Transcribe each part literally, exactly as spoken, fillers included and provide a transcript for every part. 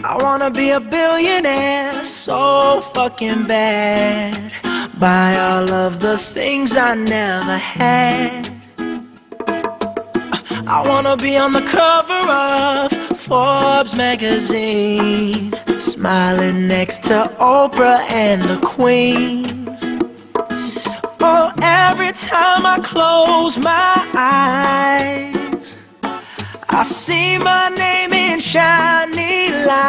I wanna be a billionaire so fucking bad. Buy all of the things I never had. I wanna be on the cover of Forbes magazine, smiling next to Oprah and the Queen. Oh, every time I close my eyes, I see my name in shiny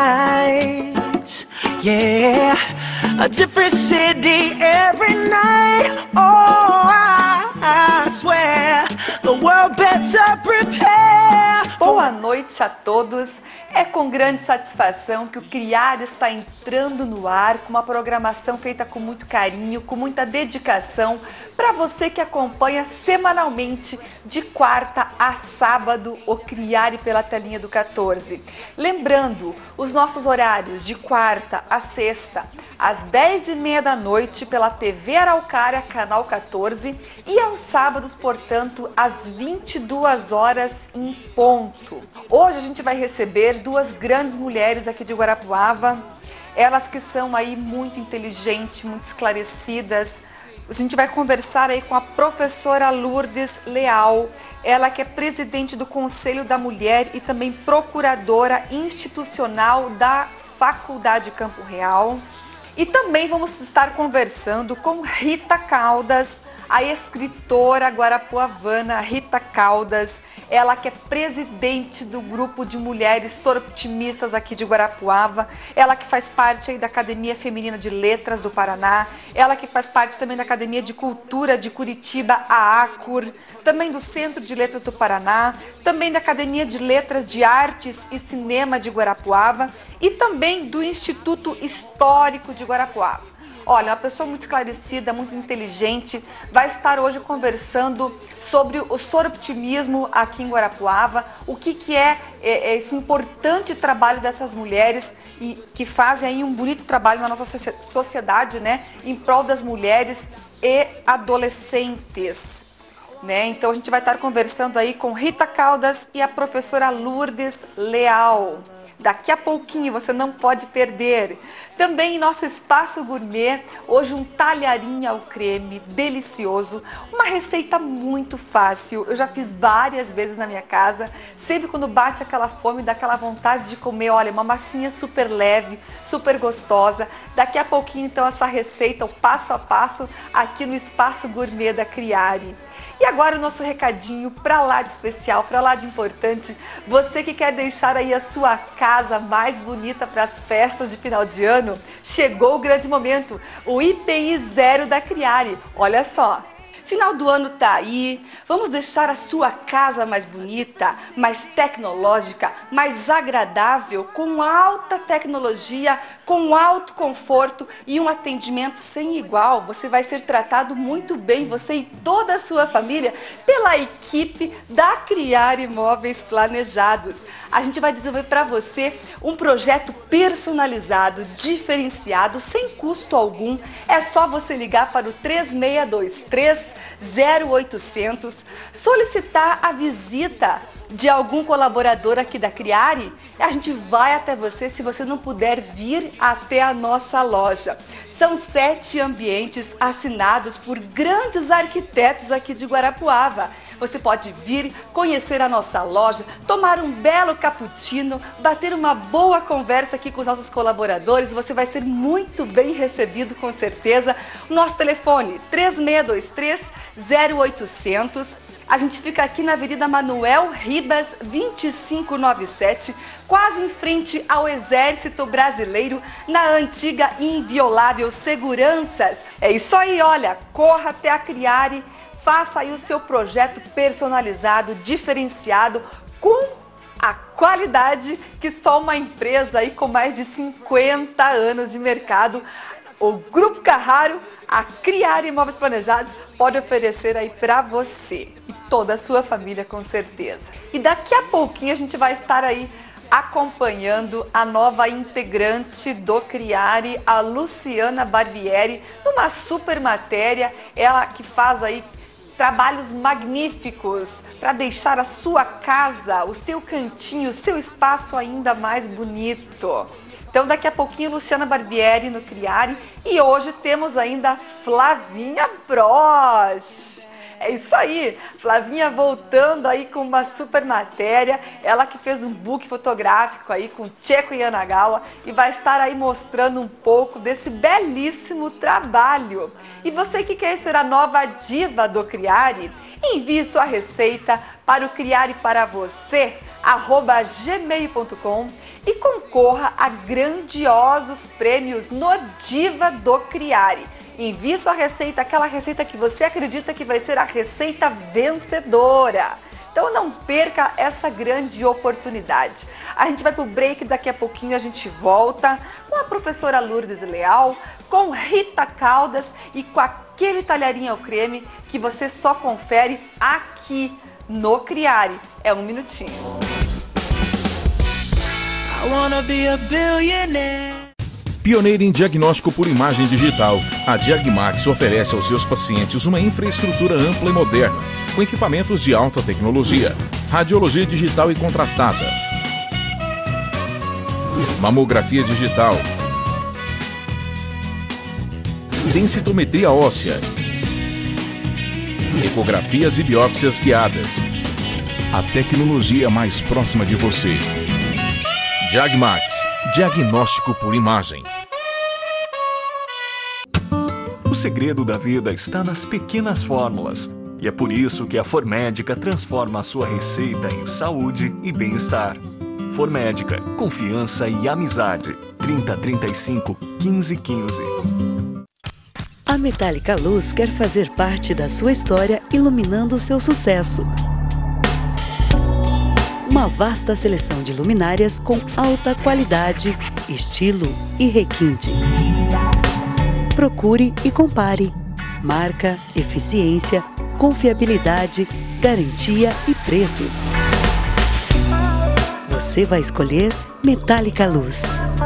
lights. Yeah, a different city every night. Oh, I, I swear the world better prepare. Boa noite a todos. É com grande satisfação que o Criar está entrando no ar com uma programação feita com muito carinho, com muita dedicação, para você que acompanha semanalmente de quarta a sábado o Criar pela telinha do quatorze. Lembrando, os nossos horários de quarta a sexta, às dez e meia da noite pela T V Araucária, canal quatorze, e aos sábados, portanto, às vinte e duas horas em ponto. Hoje a gente vai receber duas grandes mulheres aqui de Guarapuava, elas que são aí muito inteligentes, muito esclarecidas. A gente vai conversar aí com a professora Lourdes Leal, ela que é presidente do Conselho da Mulher e também procuradora institucional da Faculdade Campo Real. E também vamos estar conversando com Rita Caldas, a escritora guarapuavana Rita Caldas, ela que é presidente do grupo de mulheres soroptimistas aqui de Guarapuava, ela que faz parte aí da Academia Feminina de Letras do Paraná, ela que faz parte também da Academia de Cultura de Curitiba, a ACUR, também do Centro de Letras do Paraná, também da Academia de Letras de Artes e Cinema de Guarapuava e também do Instituto Histórico de Guarapuava. Olha, uma pessoa muito esclarecida, muito inteligente, vai estar hoje conversando sobre o soroptimismo aqui em Guarapuava, o que, que é, é esse importante trabalho dessas mulheres e que fazem aí um bonito trabalho na nossa sociedade, né, em prol das mulheres e adolescentes. Né? Então a gente vai estar conversando aí com Rita Caldas e a professora Lourdes Leal. Daqui a pouquinho, você não pode perder. Também em nosso espaço gourmet, hoje um talharinho ao creme delicioso, uma receita muito fácil. Eu já fiz várias vezes na minha casa, sempre quando bate aquela fome, dá aquela vontade de comer, olha, uma massinha super leve, super gostosa. Daqui a pouquinho, então, essa receita, o passo a passo, aqui no espaço gourmet da Criare. E agora o nosso recadinho para lá de especial, para lá de importante, você que quer deixar aí a sua casa mais bonita para as festas de final de ano, chegou o grande momento, o I P I Zero da Criare. Olha só, final do ano tá aí, vamos deixar a sua casa mais bonita, mais tecnológica, mais agradável, com alta tecnologia, com alto conforto e um atendimento sem igual. Você vai ser tratado muito bem, você e toda a sua família, pela equipe da Criare Imóveis Planejados. A gente vai desenvolver para você um projeto personalizado, diferenciado, sem custo algum. É só você ligar para o três seis dois três zero oitocentos, solicitar a visita de algum colaborador aqui da Criare, a gente vai até você se você não puder vir até a nossa loja. São sete ambientes assinados por grandes arquitetos aqui de Guarapuava. Você pode vir, conhecer a nossa loja, tomar um belo cappuccino, bater uma boa conversa aqui com os nossos colaboradores. Você vai ser muito bem recebido, com certeza. Nosso telefone três seis dois três zero oitocentos. A gente fica aqui na Avenida Manuel Ribas, vinte e cinco noventa e sete, quase em frente ao Exército Brasileiro, na antiga e inviolável Seguranças. É isso aí, olha, corra até a Criare, faça aí o seu projeto personalizado, diferenciado, com a qualidade que só uma empresa aí com mais de cinquenta anos de mercado, o Grupo Carraro, a Criare Imóveis Planejados, pode oferecer aí para você e toda a sua família, com certeza. E daqui a pouquinho a gente vai estar aí acompanhando a nova integrante do Criare, a Luciana Barbieri, numa super matéria, ela que faz aí trabalhos magníficos para deixar a sua casa, o seu cantinho, o seu espaço ainda mais bonito. Então daqui a pouquinho Luciana Barbieri no Criare e hoje temos ainda Flavinha Brosch. É isso aí, Flavinha voltando aí com uma super matéria, ela que fez um book fotográfico aí com Tcheco Yanagawa e vai estar aí mostrando um pouco desse belíssimo trabalho. E você que quer ser a nova diva do Criare, envie sua receita para o criare para você, arroba gmail ponto com e concorra a grandiosos prêmios no Diva do Criare. Envie sua receita, aquela receita que você acredita que vai ser a receita vencedora. Então não perca essa grande oportunidade. A gente vai para o break, daqui a pouquinho a gente volta com a professora Lourdes Leal, com Rita Caldas e com aquele talharinho ao creme que você só confere aqui no Criare. É um minutinho. I wanna be a billionaire. Pioneira em diagnóstico por imagem digital, a Diagmax oferece aos seus pacientes uma infraestrutura ampla e moderna, com equipamentos de alta tecnologia, radiologia digital e contrastada, mamografia digital, densitometria óssea, ecografias e biópsias guiadas. A tecnologia mais próxima de você. Diagmax, diagnóstico por imagem. O segredo da vida está nas pequenas fórmulas. E é por isso que a Formédica transforma a sua receita em saúde e bem-estar. Formédica, confiança e amizade. trinta, trinta e cinco, quinze, quinze. A Metálica Luz quer fazer parte da sua história iluminando o seu sucesso. Uma vasta seleção de luminárias com alta qualidade, estilo e requinte. Procure e compare. Marca, eficiência, confiabilidade, garantia e preços. Você vai escolher Metálica Luz.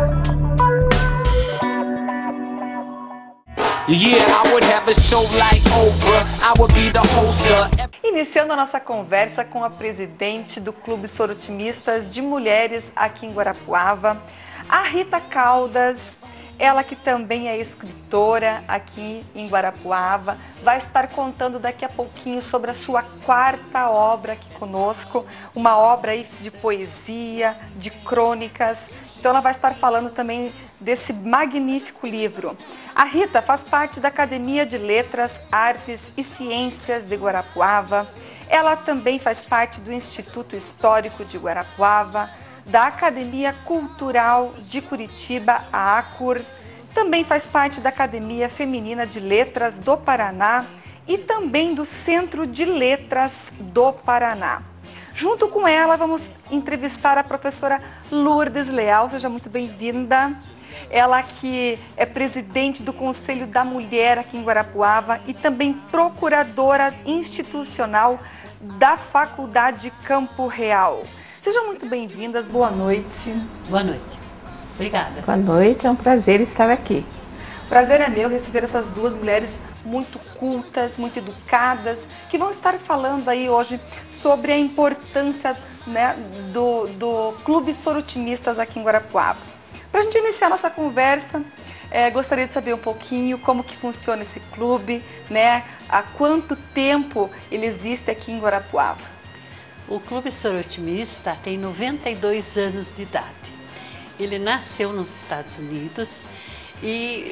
Iniciando a nossa conversa com a presidente do Clube Sorotimistas de Mulheres aqui em Guarapuava, a Rita Caldas, ela que também é escritora aqui em Guarapuava, vai estar contando daqui a pouquinho sobre a sua quarta obra aqui conosco, uma obra aí de poesia, de crônicas. Então ela vai estar falando também desse magnífico livro. A Rita faz parte da Academia de Letras, Artes e Ciências de Guarapuava. Ela também faz parte do Instituto Histórico de Guarapuava, da Academia Cultural de Curitiba, a ACUR. Também faz parte da Academia Feminina de Letras do Paraná e também do Centro de Letras do Paraná. Junto com ela, vamos entrevistar a professora Lourdes Leal. Seja muito bem-vinda. Ela que é presidente do Conselho da Mulher aqui em Guarapuava e também procuradora institucional da Faculdade Campo Real. Sejam muito bem-vindas, boa noite. Boa noite, obrigada. Boa noite, é um prazer estar aqui. Prazer é meu receber essas duas mulheres muito cultas, muito educadas, que vão estar falando aí hoje sobre a importância, né, do, do Clube Sorotimistas aqui em Guarapuava. Para a gente iniciar nossa conversa, é, gostaria de saber um pouquinho como que funciona esse clube, né, há quanto tempo ele existe aqui em Guarapuava. O Clube Sorotimista tem noventa e dois anos de idade. Ele nasceu nos Estados Unidos e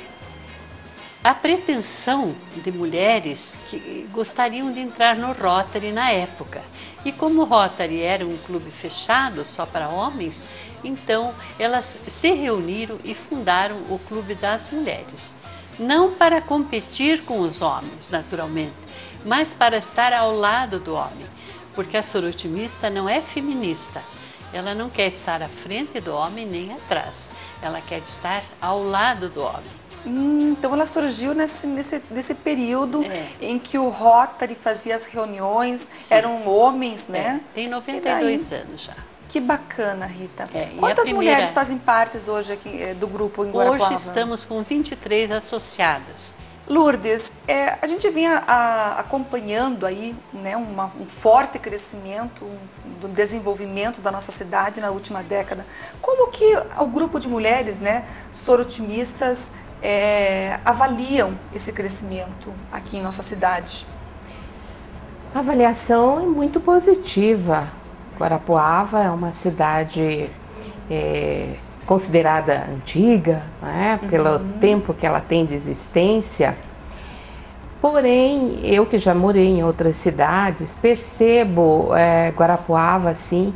a pretensão de mulheres que gostariam de entrar no Rotary na época. E como o Rotary era um clube fechado só para homens, então elas se reuniram e fundaram o Clube das Mulheres. Não para competir com os homens, naturalmente, mas para estar ao lado do homem. Porque a sorotimista não é feminista. Ela não quer estar à frente do homem nem atrás. Ela quer estar ao lado do homem. Hum, então ela surgiu nesse, nesse, nesse período é. em que o Rotary fazia as reuniões, Sim. eram homens, né? É. Tem noventa e dois anos já. Que bacana, Rita. É, Quantas primeira... mulheres fazem parte hoje aqui do grupo em Guarapuava? Hoje estamos com vinte e três associadas. Lourdes, é, a gente vinha a, acompanhando aí, né, uma, um forte crescimento um, do desenvolvimento da nossa cidade na última década. Como que o grupo de mulheres, né, sorotimistas, é, avaliam esse crescimento aqui em nossa cidade? A avaliação é muito positiva. Guarapuava é uma cidade é, considerada antiga, né, pelo uhum. tempo que ela tem de existência. Porém, eu que já morei em outras cidades, percebo é, Guarapuava assim,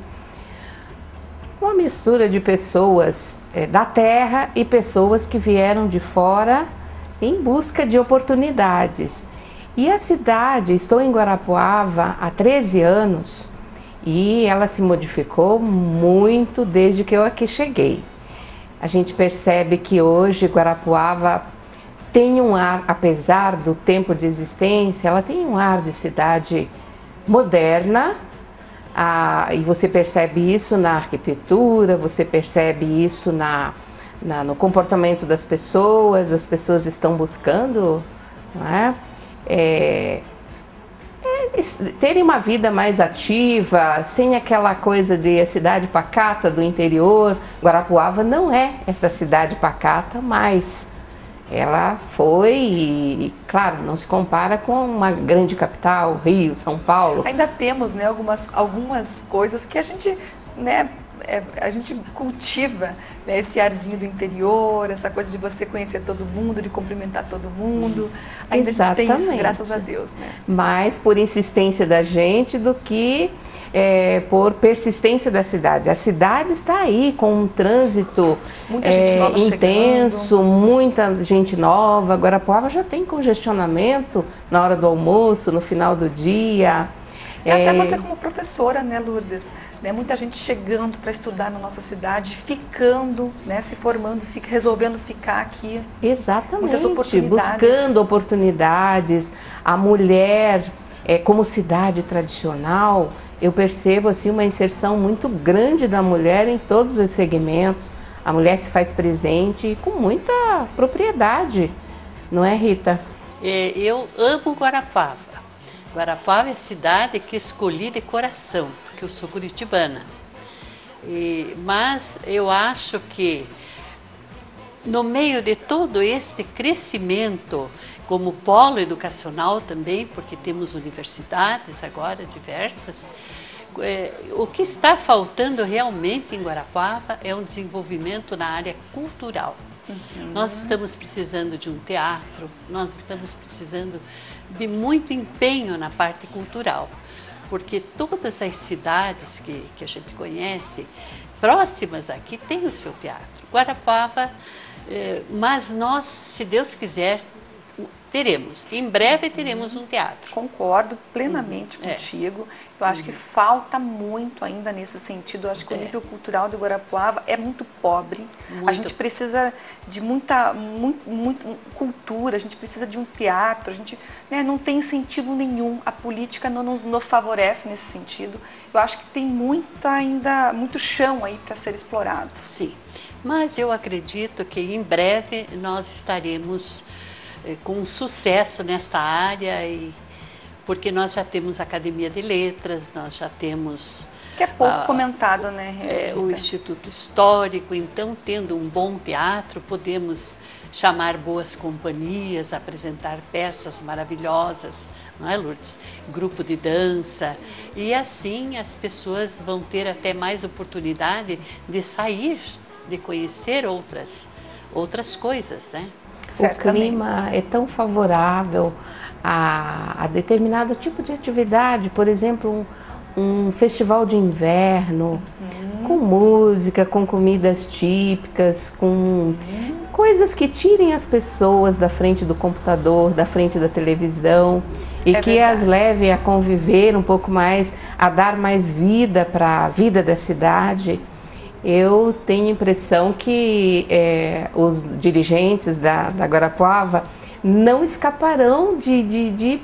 uma mistura de pessoas é, da terra e pessoas que vieram de fora em busca de oportunidades. E a cidade, estou em Guarapuava há treze anos e ela se modificou muito desde que eu aqui cheguei. A gente percebe que hoje Guarapuava tem um ar, apesar do tempo de existência, ela tem um ar de cidade moderna, ah, e você percebe isso na arquitetura, você percebe isso na, na, no comportamento das pessoas, as pessoas estão buscando, não é? É, é, terem uma vida mais ativa, sem aquela coisa de a cidade pacata do interior. Guarapuava não é essa cidade pacata, mas ela foi, e, claro, não se compara com uma grande capital, Rio, São Paulo. Ainda temos, né, algumas, algumas coisas que a gente, né, é, a gente cultiva, né, esse arzinho do interior, essa coisa de você conhecer todo mundo, de cumprimentar todo mundo. Ainda Exatamente. A gente tem isso, graças a Deus, né? Mais por insistência da gente do que é, por persistência da cidade. A cidade está aí com um trânsito muita gente é, nova intenso, chegando. Muita gente nova. Guarapuava já tem congestionamento na hora do almoço, no final do dia. E até você como professora, né, Lourdes, né, muita gente chegando para estudar na nossa cidade, ficando, né, se formando, fica, resolvendo ficar aqui. Exatamente, muitas oportunidades. Buscando oportunidades. A mulher, é, como cidade tradicional, eu percebo assim, uma inserção muito grande da mulher em todos os segmentos. A mulher se faz presente com muita propriedade, não é, Rita? É, eu amo Guarapuava. Guarapuava é a cidade que escolhi de coração, porque eu sou curitibana. E, mas eu acho que no meio de todo este crescimento, como polo educacional também, porque temos universidades agora diversas, é, o que está faltando realmente em Guarapuava é um desenvolvimento na área cultural. Uhum. Nós estamos precisando de um teatro, nós estamos precisando de muito empenho na parte cultural, porque todas as cidades que, que a gente conhece, próximas daqui, têm o seu teatro. Guarapuava, eh, mas nós, se Deus quiser, teremos. Em breve teremos um teatro. Concordo plenamente uhum. contigo. É. Eu acho uhum. que falta muito ainda nesse sentido. Eu acho que é. o nível cultural de Guarapuava é muito pobre. Muito. A gente precisa de muita muito, muito cultura, a gente precisa de um teatro, a gente, né, não tem incentivo nenhum. A política não nos, nos favorece nesse sentido. Eu acho que tem muita, ainda muito chão aí para ser explorado. Sim, mas eu acredito que em breve nós estaremos com sucesso nesta área, e porque nós já temos Academia de Letras, nós já temos... Que é pouco ah, comentado, né? É, o Instituto Histórico. Então, tendo um bom teatro, podemos chamar boas companhias, apresentar peças maravilhosas, não é, Lourdes? Grupo de dança, e assim as pessoas vão ter até mais oportunidade de sair, de conhecer outras, outras coisas, né? Certamente. O clima é tão favorável a, a determinado tipo de atividade, por exemplo, um, um festival de inverno, uhum. com música, com comidas típicas, com uhum. coisas que tirem as pessoas da frente do computador, da frente da televisão, e é que verdade. As levem a conviver um pouco mais, a dar mais vida para a vida da cidade. Eu tenho a impressão que é, os dirigentes da, da Guarapuava não escaparão de, de, de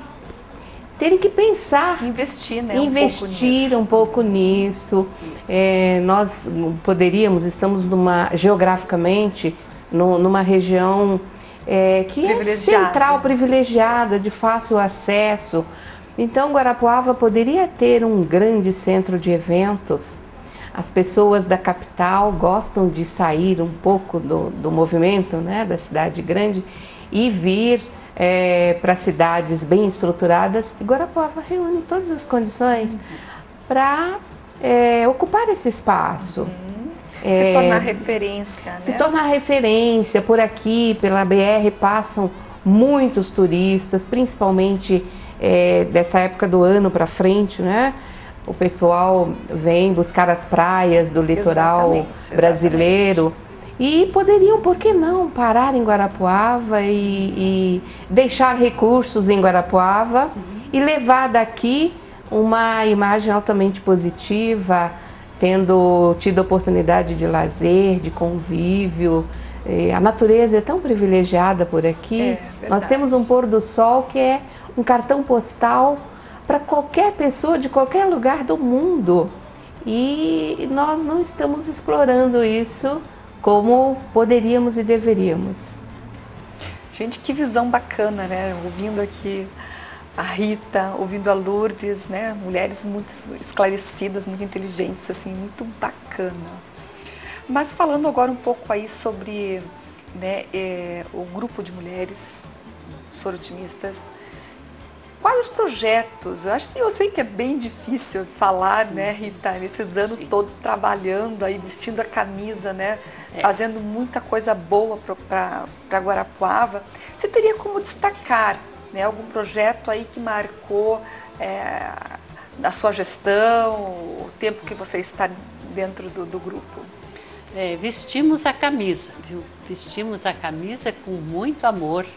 terem que pensar, investir, né, investir um pouco nisso. Um pouco nisso. É, nós poderíamos, estamos numa, geograficamente no, numa região é, que é central, privilegiada, de fácil acesso. Então, Guarapuava poderia ter um grande centro de eventos. As pessoas da capital gostam de sair um pouco do, do movimento, né, da cidade grande e vir é, para cidades bem estruturadas. E Guarapuava reúne todas as condições para é, ocupar esse espaço. Uhum. É, se tornar referência, né? Se tornar referência. Por aqui, pela B R, passam muitos turistas, principalmente é, dessa época do ano para frente, né? O pessoal vem buscar as praias do litoral exatamente, brasileiro. Exatamente. E poderiam, por que não, parar em Guarapuava e, e deixar recursos em Guarapuava. Sim. E levar daqui uma imagem altamente positiva, tendo tido oportunidade de lazer, de convívio. A natureza é tão privilegiada por aqui. É, nós temos um pôr do sol que é um cartão postal para qualquer pessoa de qualquer lugar do mundo. E nós não estamos explorando isso como poderíamos e deveríamos. Gente, que visão bacana, né? Ouvindo aqui a Rita, ouvindo a Lourdes, né? Mulheres muito esclarecidas, muito inteligentes, assim, muito bacana. Mas falando agora um pouco aí sobre, né, é, o grupo de mulheres sorotimistas, quais os projetos? Eu acho que eu sei que é bem difícil falar, né, Rita, nesses anos Sim. todos trabalhando aí, Sim. vestindo a camisa, né, é. fazendo muita coisa boa para Guarapuava. Você teria como destacar, né, algum projeto aí que marcou é, a sua gestão, o tempo que você está dentro do, do grupo? É, vestimos a camisa, viu? Vestimos a camisa com muito amor,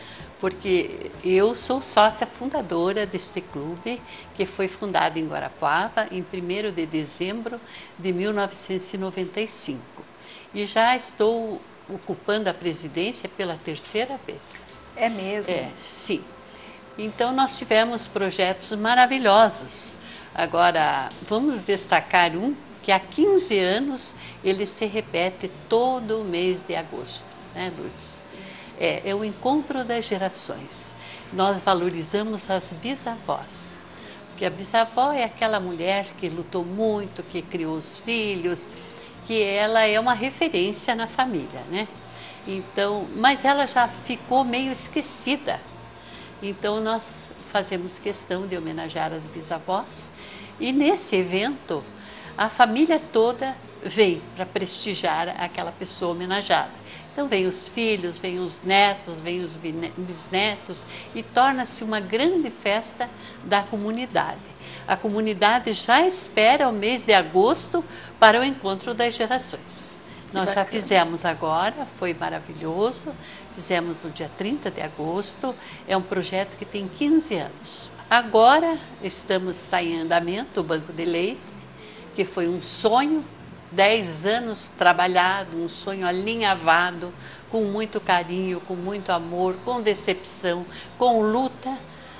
porque eu sou sócia fundadora deste clube, que foi fundado em Guarapuava em primeiro de dezembro de mil novecentos e noventa e cinco. E já estou ocupando a presidência pela terceira vez. É mesmo? É, sim. Então nós tivemos projetos maravilhosos. Agora, vamos destacar um que há quinze anos ele se repete todo o mês de agosto, né, Lourdes? É, é o encontro das gerações. Nós valorizamos as bisavós, porque a bisavó é aquela mulher que lutou muito, que criou os filhos, que ela é uma referência na família, né? Então, mas ela já ficou meio esquecida. Então nós fazemos questão de homenagear as bisavós e nesse evento a família toda vem para prestigiar aquela pessoa homenageada. Então vem os filhos, vem os netos, vem os bisnetos e torna-se uma grande festa da comunidade. A comunidade já espera o mês de agosto para o encontro das gerações. Que Nós bacana. já fizemos agora, foi maravilhoso, fizemos no dia trinta de agosto, é um projeto que tem quinze anos. Agora estamos, está em andamento o Banco de Leite, que foi um sonho, dez anos trabalhado, um sonho alinhavado, com muito carinho, com muito amor, com decepção, com luta.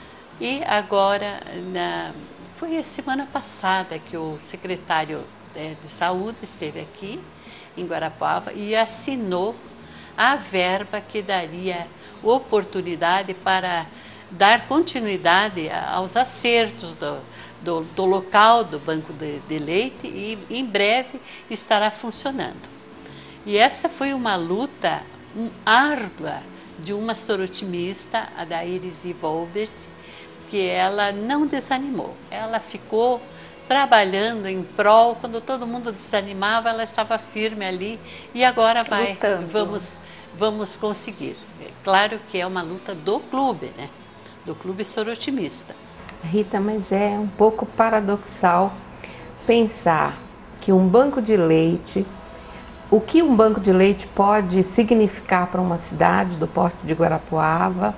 E agora, na, foi a semana passada que o secretário é, de Saúde esteve aqui em Guarapuava e assinou a verba que daria oportunidade para dar continuidade aos acertos do, do, do local do Banco de, de Leite e em breve estará funcionando. E essa foi uma luta um, árdua de uma sorotimista, a da Iris Wolbert, que ela não desanimou, ela ficou trabalhando em prol, quando todo mundo desanimava, ela estava firme ali e agora vai, Lutando. vamos, vamos conseguir. É claro que é uma luta do clube, né? Do clube sorotimista. Rita, mas é um pouco paradoxal pensar que um banco de leite, o que um banco de leite pode significar para uma cidade do porte de Guarapuava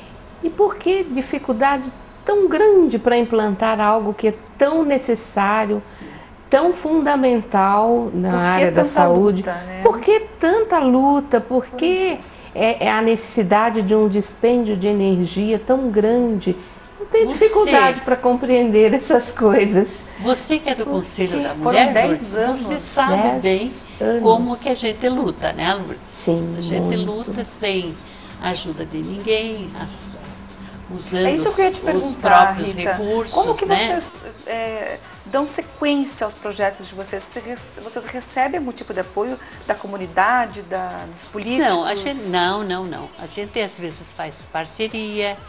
e por que dificuldade tão grande para implantar algo que é tão necessário, tão fundamental na área da saúde. Luta, né? Por que tanta luta? Por que é, é a necessidade de um dispêndio de energia tão grande? Eu tenho você, dificuldade para compreender essas coisas. Você que é do Conselho da Mulher, Lourdes, você sabe bem anos. como que a gente luta, né, Lourdes? Sim, a gente muito. luta sem ajuda de ninguém, as, usando É isso que eu queria te os, perguntar, os próprios Rita. recursos, Como que né? vocês é, dão sequência aos projetos de vocês? Vocês vocês recebem algum tipo de apoio da comunidade, da, dos políticos? Não, a gente, não, não, não. A gente às vezes faz parceria,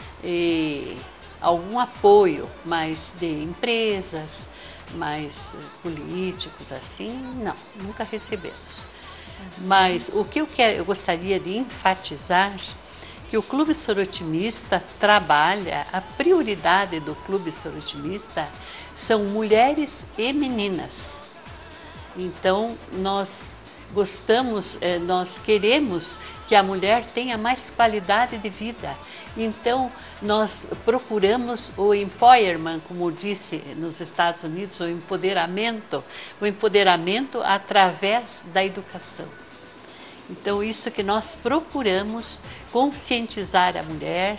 e algum apoio, mas de empresas, mais políticos, assim, não, nunca recebemos. Mas o que eu, quero, eu gostaria de enfatizar, que o Clube Sorotimista trabalha, a prioridade do Clube Sorotimista são mulheres e meninas. Então, nós gostamos, nós queremos que a mulher tenha mais qualidade de vida. Então, nós procuramos o empowerment, como disse nos Estados Unidos, o empoderamento, o empoderamento através da educação. Então, isso que nós procuramos conscientizar a mulher,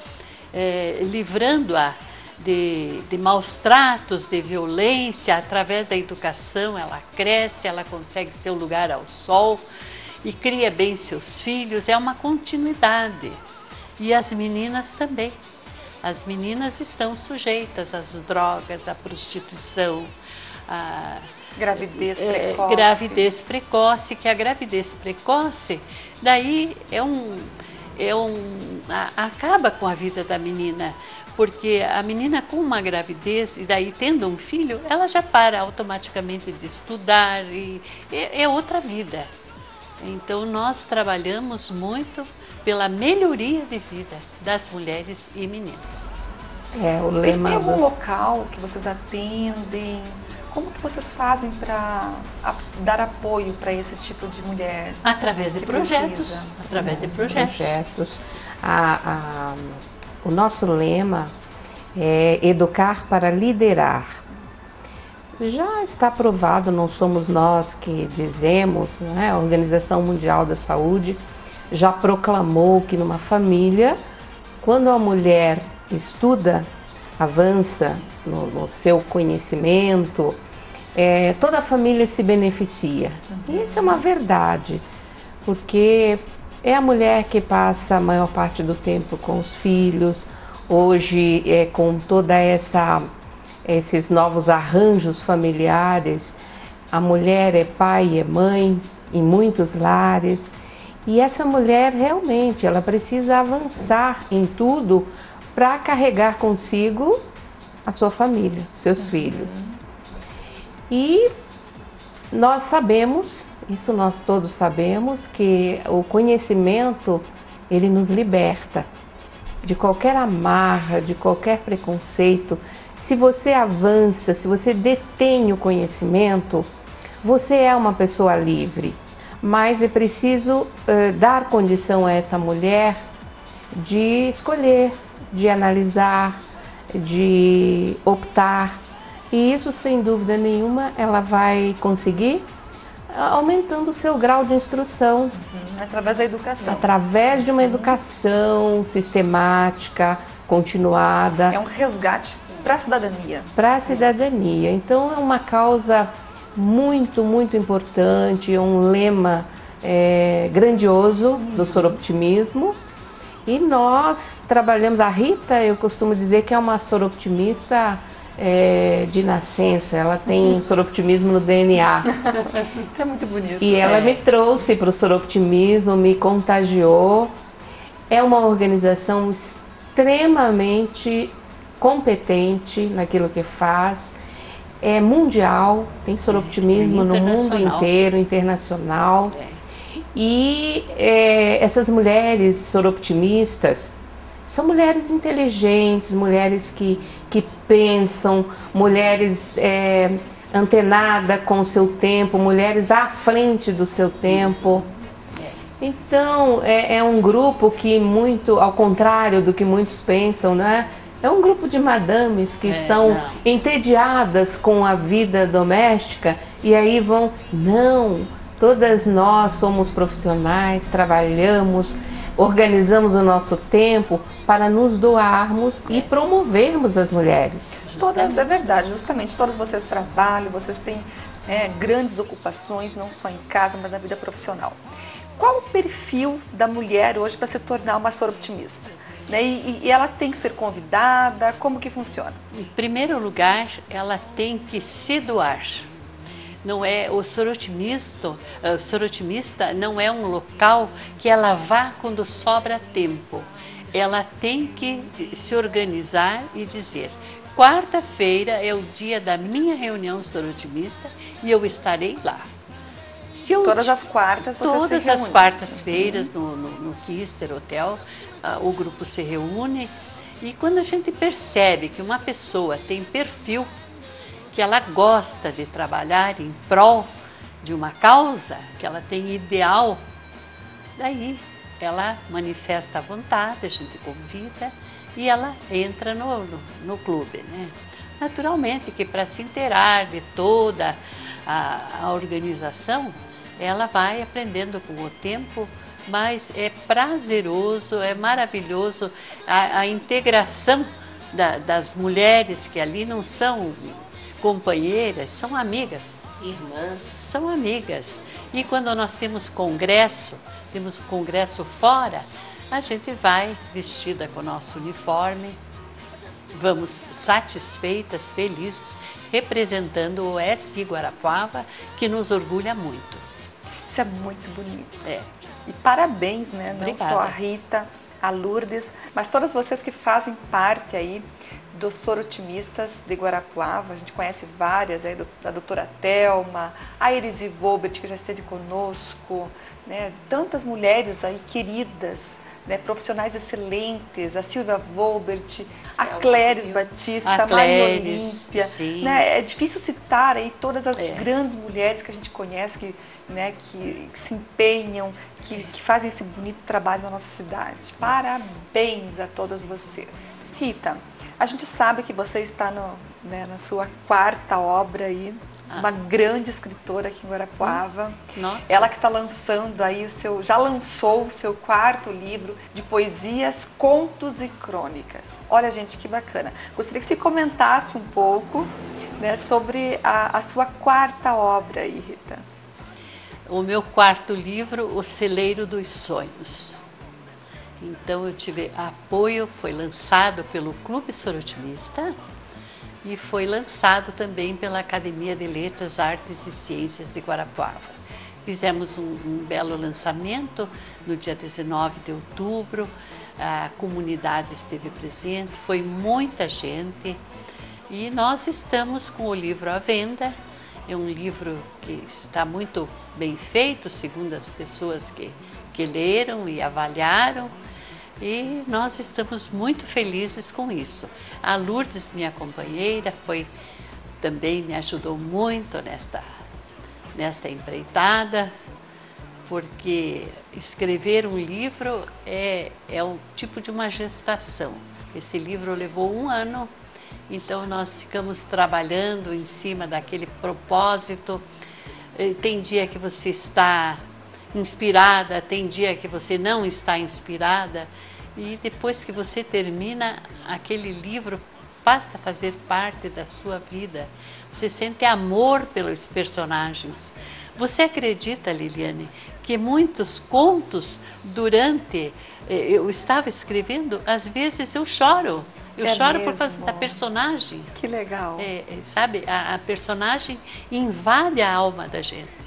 é, livrando-a de, de maus tratos, de violência, através da educação, ela cresce, ela consegue seu lugar ao sol e cria bem seus filhos, é uma continuidade. E as meninas também. As meninas estão sujeitas às drogas, à prostituição, à gravidez é, precoce. Gravidez precoce, que a gravidez precoce, daí é um, é um, a, acaba com a vida da menina, porque a menina com uma gravidez e daí tendo um filho, ela já para automaticamente de estudar e é, é outra vida. Então nós trabalhamos muito pela melhoria de vida das mulheres e meninas. É, o Vocês lema têm algum do... local que vocês atendem? Como que vocês fazem para dar apoio para esse tipo de mulher? Através de que projetos. precisa? Através de projetos. projetos. A, a, o nosso lema é educar para liderar. Já está provado, não somos nós que dizemos, né? A Organização Mundial da Saúde já proclamou que numa família, quando a mulher estuda, avança no, no seu conhecimento, é, toda a família se beneficia. E isso é uma verdade, porque é a mulher que passa a maior parte do tempo com os filhos. Hoje, é, com toda essa esses novos arranjos familiares, a mulher é pai e é mãe em muitos lares, e essa mulher realmente ela precisa avançar em tudo para carregar consigo a sua família, seus uhum. filhos. E nós sabemos, isso nós todos sabemos, que o conhecimento ele nos liberta de qualquer amarra, de qualquer preconceito. Se você avança, se você detém o conhecimento, você é uma pessoa livre. Mas é preciso uh, dar condição a essa mulher de escolher, de analisar, de optar. E isso, sem dúvida nenhuma, ela vai conseguir aumentando o seu grau de instrução. Uhum. Através da educação. Através de uma educação sistemática, continuada. É um resgate para a cidadania. Para a cidadania. Então é uma causa muito, muito importante, um lema é, grandioso do soroptimismo. E nós trabalhamos, a Rita, eu costumo dizer que é uma soroptimista é, de nascença, ela tem soroptimismo no D N A. Isso é muito bonito. E ela é. me trouxe para o soroptimismo, me contagiou. É uma organização extremamente competente naquilo que faz, é mundial, tem soroptimismo no mundo inteiro, internacional. É. E é, essas mulheres soroptimistas são mulheres inteligentes, mulheres que, que pensam, mulheres é, antenadas com o seu tempo, mulheres à frente do seu tempo. Então, é, é um grupo que muito, ao contrário do que muitos pensam, né? É um grupo de madames que é, estão não. entediadas com a vida doméstica e aí vão, não, todas nós somos profissionais, trabalhamos, organizamos o nosso tempo para nos doarmos e promovermos as mulheres. Todas, é verdade, justamente, todas vocês trabalham, vocês têm é, grandes ocupações, não só em casa, mas na vida profissional. qual o perfil da mulher hoje para se tornar uma sorooptimista? Né? E, e ela tem que ser convidada? Como que funciona? Em primeiro lugar, ela tem que se doar. Não é o sorotimista, o sorotimista não é um local que ela vá quando sobra tempo. Ela tem que se organizar e dizer: quarta-feira é o dia da minha reunião sorotimista e eu estarei lá. Se eu, todas as quartas você Todas se as reúne. quartas-feiras no, no, no Kister Hotel, uh, o grupo se reúne, e quando a gente percebe que uma pessoa tem perfil, que ela gosta de trabalhar em prol de uma causa, que ela tem ideal, daí ela manifesta a vontade, a gente convida e ela entra no, no, no clube, né? Naturalmente que para se inteirar de toda a, a organização, ela vai aprendendo com o tempo, mas é prazeroso, é maravilhoso a, a integração da, das mulheres que ali não são companheiras, são amigas. Irmãs. São amigas. E quando nós temos congresso, temos congresso fora, a gente vai vestida com o nosso uniforme, vamos satisfeitas, felizes, representando o S I Guarapuava, que nos orgulha muito. Isso é muito bonito. É. E parabéns, né? Obrigada. Não só a Rita, a Lourdes, mas todas vocês que fazem parte aí dos Sorotimistas de Guarapuava. A gente conhece várias, aí, a doutora Thelma, a Erisi Volbert, que já esteve conosco, né? Tantas mulheres aí queridas, né? Profissionais excelentes, a Silvia Volbert, a Cléris Batista, a a Maria Cléris, Olímpia. sim. Né? É difícil citar aí todas as É. grandes mulheres que a gente conhece, que, né, que, que se empenham, que, que fazem esse bonito trabalho na nossa cidade. Parabéns a todas vocês. Rita, a gente sabe que você está no, né, na sua quarta obra aí, Ah. uma grande escritora aqui em Guarapuava. Nossa. Ela que está lançando aí o seu, já lançou o seu quarto livro de poesias, contos e crônicas. Olha, gente, que bacana. Gostaria que você comentasse um pouco, né, sobre a, a sua quarta obra aí, Rita. O meu quarto livro, O Celeiro dos Sonhos. Então eu tive apoio, foi lançado pelo Clube Sorotimista e foi lançado também pela Academia de Letras, Artes e Ciências de Guarapuava. Fizemos um, um belo lançamento no dia dezenove de outubro, a comunidade esteve presente, foi muita gente e nós estamos com o livro à venda. É um livro que está muito bem feito, segundo as pessoas que, que leram e avaliaram. E nós estamos muito felizes com isso. A Lourdes, minha companheira, foi, também me ajudou muito nesta, nesta empreitada, porque escrever um livro é, é um tipo de uma gestação. Esse livro levou um ano, então nós ficamos trabalhando em cima daquele propósito. Tem dia que você está inspirada, tem dia que você não está inspirada, e depois que você termina, aquele livro passa a fazer parte da sua vida. Você sente amor pelos personagens. Você acredita, Liliane, que muitos contos, durante eu estava escrevendo, às vezes eu choro. Eu É choro mesmo? por causa da personagem. Que legal. É, é, sabe, a, a personagem invade a alma da gente.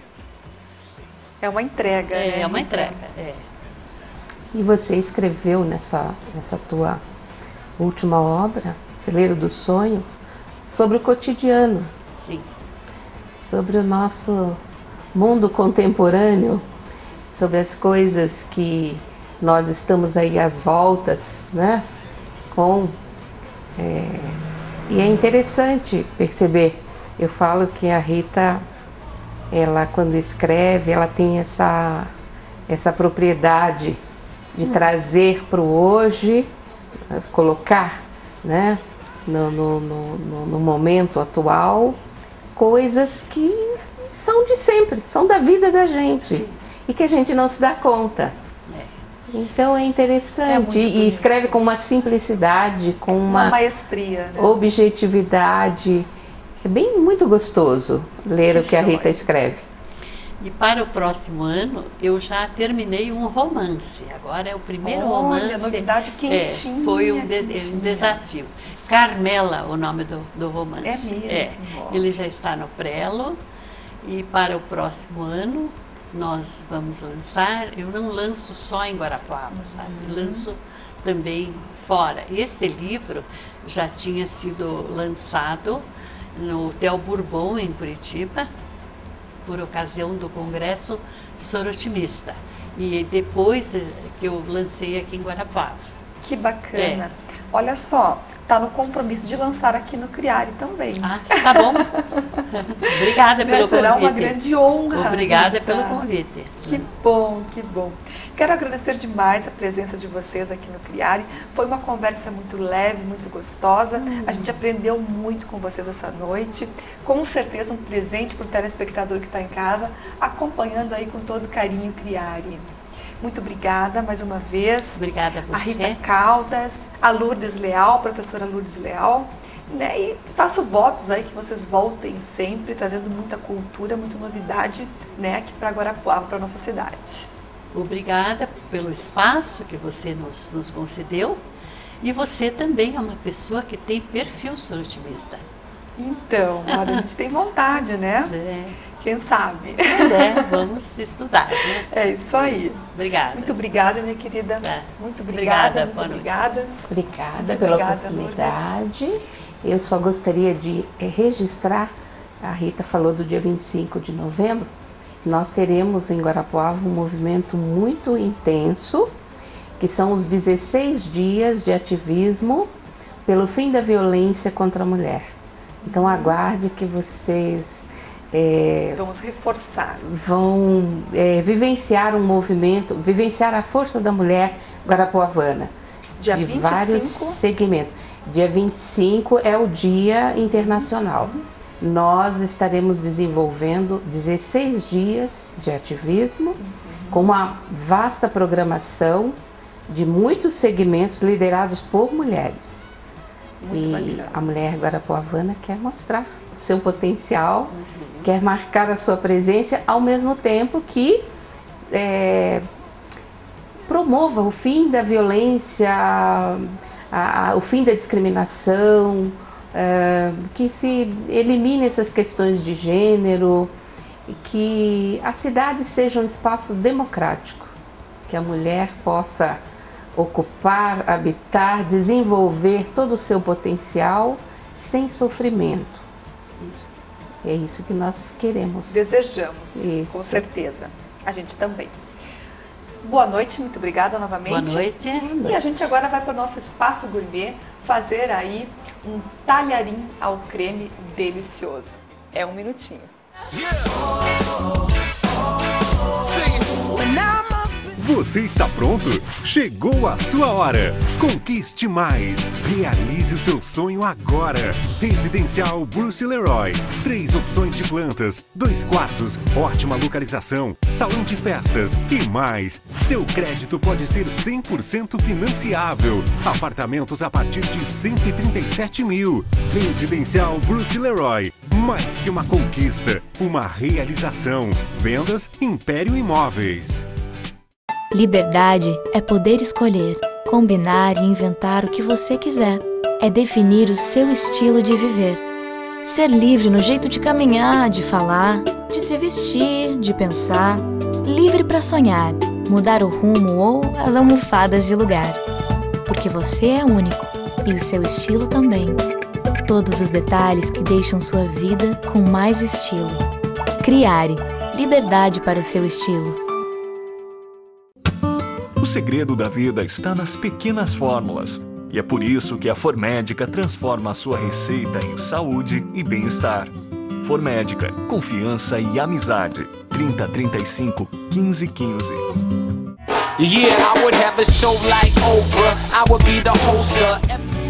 É uma entrega, É, né? é uma Rita? entrega. É. E você escreveu nessa, nessa tua última obra, Celeiro dos Sonhos, sobre o cotidiano, Sim. sobre o nosso mundo contemporâneo, sobre as coisas que nós estamos aí às voltas, né? Com, é, e é interessante perceber, eu falo que a Rita, ela quando escreve, ela tem essa, essa propriedade de trazer para o hoje, colocar, né, no, no, no, no momento atual, coisas que são de sempre, são da vida da gente. Sim. E que a gente não se dá conta. Então é interessante, É muito e escreve com uma simplicidade, com Uma uma, maestria, né? objetividade. É bem muito gostoso ler Que o que a Rita joia. escreve. E para o próximo ano, eu já terminei um romance. Agora é o primeiro Olha, romance. Novidade quentinha. É, foi um, de, um desafio. Carmela, o nome do, do romance. É mesmo? É, ele já está no prelo. E para o próximo ano, nós vamos lançar. Eu não lanço só em Guarapuava, sabe? Eu lanço também fora. Este livro já tinha sido lançado no Hotel Bourbon, em Curitiba, por ocasião do Congresso Sorotimista. E depois que eu lancei aqui em Guarapuava. Que bacana. É. Olha só, tá no compromisso de lançar aqui no Criari também. Ah, tá bom. Obrigada pelo Será convite. uma grande honra. Obrigada Rita. pelo convite. Que bom, que bom. Quero agradecer demais a presença de vocês aqui no Criari. Foi uma conversa muito leve, muito gostosa. Hum. A gente aprendeu muito com vocês essa noite. Com certeza um presente para o telespectador que está em casa, acompanhando aí com todo carinho o Criari. Muito obrigada mais uma vez. Obrigada a você. A Rita Caldas, a Lourdes Leal, a professora Lourdes Leal. Né? E faço votos aí que vocês voltem sempre, trazendo muita cultura, muita novidade, né, aqui para Guarapuava, para nossa cidade. Obrigada pelo espaço que você nos, nos concedeu. E você também é uma pessoa que tem perfil sorotimista. Então, olha, a gente tem vontade, né? É. Quem sabe? É, vamos estudar, né? É isso aí. Obrigada. Muito obrigada, minha querida. É. Muito obrigada, Obrigada, muito boa noite. obrigada. Obrigada Muito pela obrigada, oportunidade. Eu só gostaria de eh, registrar, a Rita falou do dia vinte e cinco de novembro, nós teremos em Guarapuava um movimento muito intenso, que são os dezesseis dias de ativismo pelo fim da violência contra a mulher. Então aguarde que vocês é, Vamos reforçar. vão é, vivenciar um movimento, vivenciar a força da mulher guarapuavana. Dia de vinte e cinco. vários segmentos. Dia vinte e cinco é o Dia Internacional. Nós estaremos desenvolvendo dezesseis dias de ativismo, uhum. com uma vasta programação de muitos segmentos liderados por mulheres. Muito e bacana. A mulher guarapuavana quer mostrar o seu potencial, uhum. quer marcar a sua presença, ao mesmo tempo que é, promova o fim da violência, a, a, o fim da discriminação, Uh, que se elimine essas questões de gênero, que a cidade seja um espaço democrático, que a mulher possa ocupar, habitar, desenvolver todo o seu potencial sem sofrimento. Isso. É isso que nós queremos. Desejamos, isso. Com certeza. A gente também. Boa noite, muito obrigada novamente. Boa noite. Boa noite. E a gente agora vai para o nosso espaço gourmet fazer aí um talharim ao creme delicioso. É um minutinho. Você está pronto? Chegou a sua hora! Conquiste mais! Realize o seu sonho agora! Residencial Bruce Leroy. Três opções de plantas, dois quartos, ótima localização, salão de festas e mais. Seu crédito pode ser cem por cento financiável. Apartamentos a partir de cento e trinta e sete mil. Residencial Bruce Leroy. Mais que uma conquista, uma realização. Vendas Império Imóveis. Liberdade é poder escolher, combinar e inventar o que você quiser. É definir o seu estilo de viver. Ser livre no jeito de caminhar, de falar, de se vestir, de pensar. Livre para sonhar, mudar o rumo ou as almofadas de lugar. Porque você é único e o seu estilo também. Todos os detalhes que deixam sua vida com mais estilo. Criare. Liberdade para o seu estilo. O segredo da vida está nas pequenas fórmulas. E é por isso que a Formédica transforma a sua receita em saúde e bem-estar. Formédica, confiança e amizade. trinta, trinta e cinco, quinze, quinze. Yeah, I would have a show like Oprah. I would be the host of...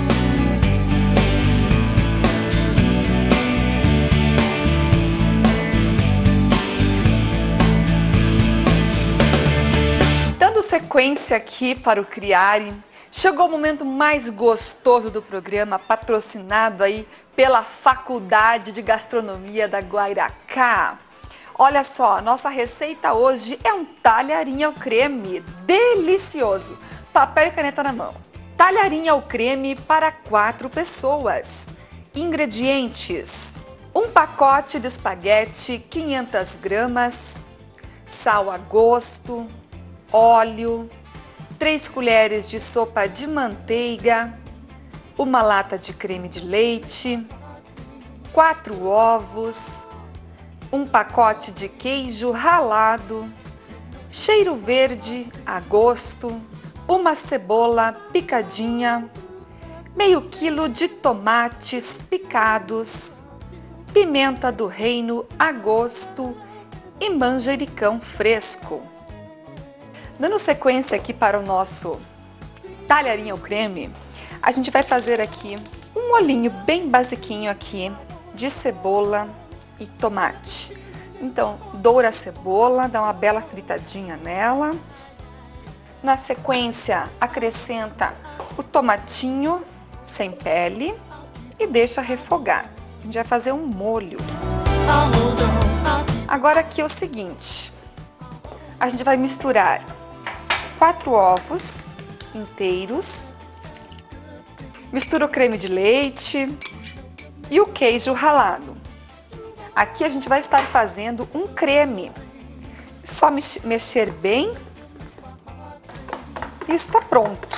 Sequência aqui para o Criari. Chegou o momento mais gostoso do programa, patrocinado aí pela Faculdade de Gastronomia da Guairacá. Olha só, nossa receita hoje é um talharim ao creme delicioso. Papel e caneta na mão. Talharim ao creme para quatro pessoas. Ingredientes: um pacote de espaguete, quinhentas gramas, sal a gosto, óleo, três colheres de sopa de manteiga, uma lata de creme de leite, quatro ovos, um pacote de queijo ralado, cheiro verde a gosto, uma cebola picadinha, meio quilo de tomates picados, pimenta do reino a gosto e manjericão fresco. Dando sequência aqui para o nosso talharim ao creme, a gente vai fazer aqui um molhinho bem basiquinho aqui de cebola e tomate. Então, doura a cebola, dá uma bela fritadinha nela. Na sequência, acrescenta o tomatinho sem pele e deixa refogar. A gente vai fazer um molho. Agora aqui é o seguinte, a gente vai misturar quatro ovos inteiros, mistura o creme de leite e o queijo ralado. Aqui a gente vai estar fazendo um creme. Só mexer bem e está pronto.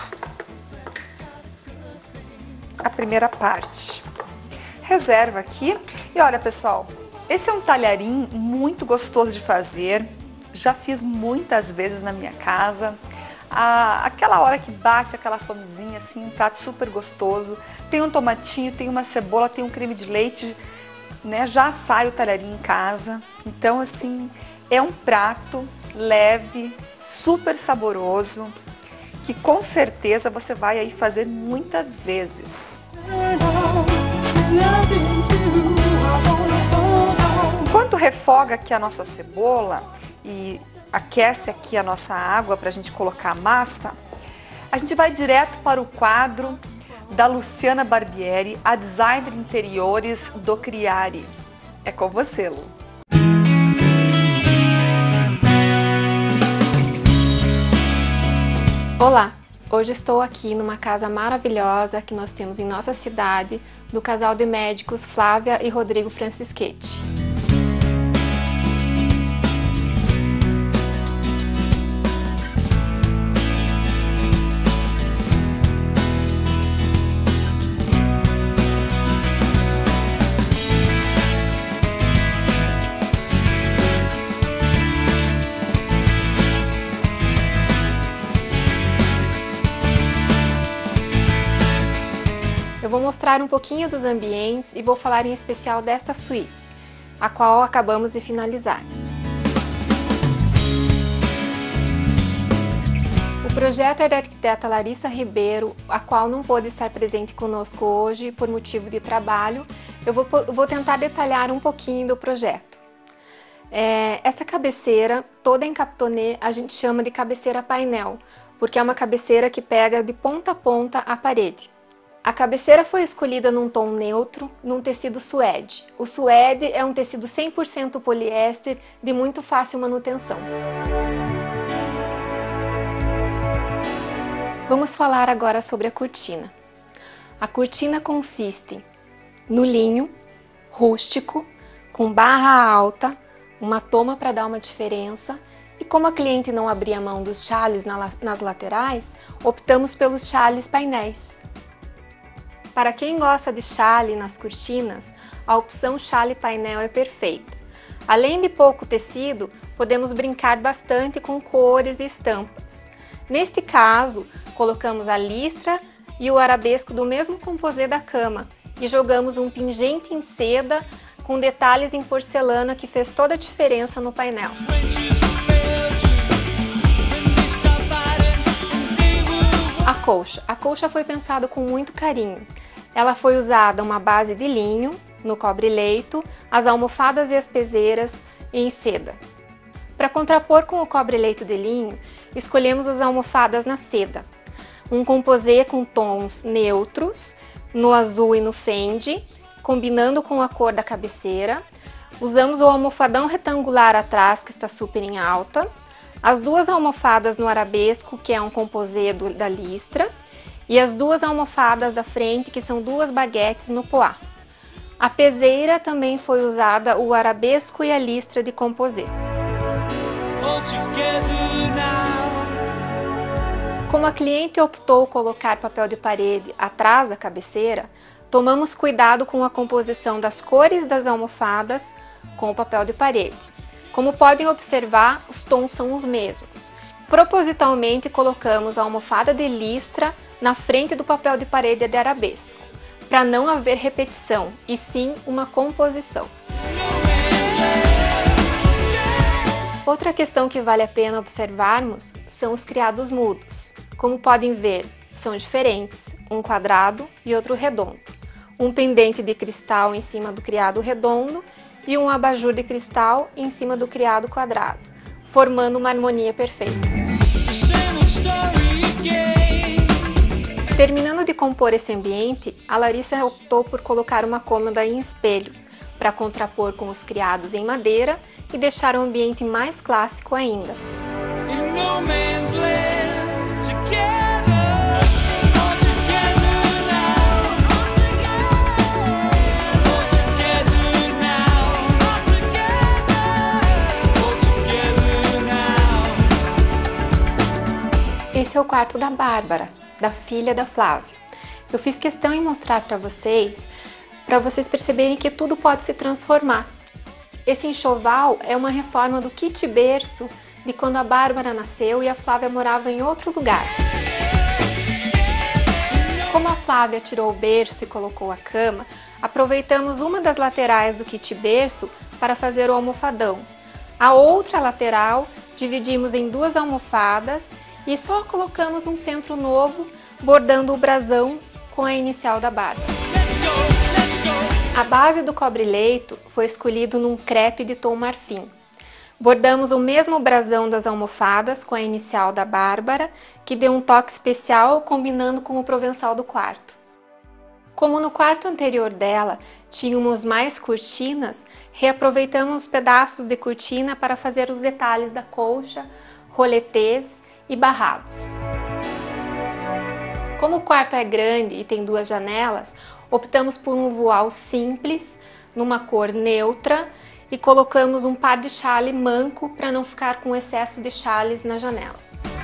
A primeira parte. Reserva aqui. E olha, pessoal, esse é um talharim muito gostoso de fazer. Já fiz muitas vezes na minha casa. Ah, aquela hora que bate aquela fomezinha, assim, um prato super gostoso. Tem um tomatinho, tem uma cebola, tem um creme de leite, né? Já sai o talharim em casa. Então, assim, é um prato leve, super saboroso, que com certeza você vai aí fazer muitas vezes. Enquanto refoga aqui a nossa cebola e aquece aqui a nossa água para a gente colocar a massa, a gente vai direto para o quadro da Luciana Barbieri, a designer de interiores do Criare. É com você, Lu. Olá! Hoje estou aqui numa casa maravilhosa que nós temos em nossa cidade, do casal de médicos Flávia e Rodrigo Francischetti. Eu vou mostrar um pouquinho dos ambientes e vou falar em especial desta suíte, a qual acabamos de finalizar. O projeto é da arquiteta Larissa Ribeiro, a qual não pôde estar presente conosco hoje por motivo de trabalho. Eu vou, eu vou tentar detalhar um pouquinho do projeto. É, essa cabeceira, toda em captonê, a gente chama de cabeceira painel, porque é uma cabeceira que pega de ponta a ponta a parede. A cabeceira foi escolhida num tom neutro, num tecido suede. O suede é um tecido cem por cento poliéster de muito fácil manutenção. Vamos falar agora sobre a cortina. A cortina consiste no linho rústico, com barra alta, uma toma para dar uma diferença, e como a cliente não abria mão dos chales nas laterais, optamos pelos chales painéis. Para quem gosta de chale nas cortinas, a opção chale painel é perfeita. Além de pouco tecido, podemos brincar bastante com cores e estampas. Neste caso, colocamos a listra e o arabesco do mesmo composê da cama e jogamos um pingente em seda com detalhes em porcelana que fez toda a diferença no painel. A colcha. A colcha foi pensada com muito carinho. Ela foi usada uma base de linho, no cobre-leito, as almofadas e as peseiras em seda. Para contrapor com o cobre-leito de linho, escolhemos as almofadas na seda. Um composê com tons neutros, no azul e no fende, combinando com a cor da cabeceira. Usamos o almofadão retangular atrás, que está super em alta, as duas almofadas no arabesco, que é um composê do, da listra, e as duas almofadas da frente, que são duas baguetes no poá. A peseira também foi usada o arabesco e a listra de composê. Como a cliente optou colocar papel de parede atrás da cabeceira, tomamos cuidado com a composição das cores das almofadas com o papel de parede. Como podem observar, os tons são os mesmos. Propositalmente colocamos a almofada de listra na frente do papel de parede de arabesco, para não haver repetição, e sim uma composição. Outra questão que vale a pena observarmos são os criados mudos. Como podem ver, são diferentes, um quadrado e outro redondo. Um pendente de cristal em cima do criado redondo e um abajur de cristal em cima do criado quadrado, formando uma harmonia perfeita. Terminando de compor esse ambiente, a Larissa optou por colocar uma cômoda em espelho, para contrapor com os criados em madeira e deixar o ambiente mais clássico ainda. Esse é o quarto da Bárbara, da filha da Flávia. Eu fiz questão em mostrar para vocês, para vocês perceberem que tudo pode se transformar. Esse enxoval é uma reforma do kit berço de quando a Bárbara nasceu e a Flávia morava em outro lugar. Como a Flávia tirou o berço e colocou a cama, aproveitamos uma das laterais do kit berço para fazer o almofadão. A outra lateral dividimos em duas almofadas e só colocamos um centro novo, bordando o brasão com a inicial da Bárbara. A base do cobre-leito foi escolhido num crepe de tom marfim. Bordamos o mesmo brasão das almofadas com a inicial da Bárbara, que deu um toque especial combinando com o provençal do quarto. Como no quarto anterior dela tínhamos mais cortinas, reaproveitamos os pedaços de cortina para fazer os detalhes da colcha, roletês e barrados. Como o quarto é grande e tem duas janelas, optamos por um voal simples, numa cor neutra, e colocamos um par de chale manco para não ficar com excesso de chales na janela.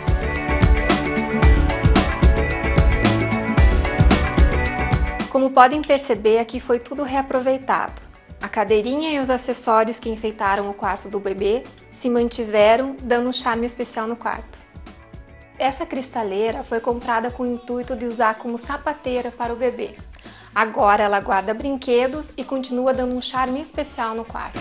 Como podem perceber, aqui foi tudo reaproveitado. A cadeirinha e os acessórios que enfeitaram o quarto do bebê se mantiveram, dando um charme especial no quarto. Essa cristaleira foi comprada com o intuito de usar como sapateira para o bebê. Agora ela guarda brinquedos e continua dando um charme especial no quarto.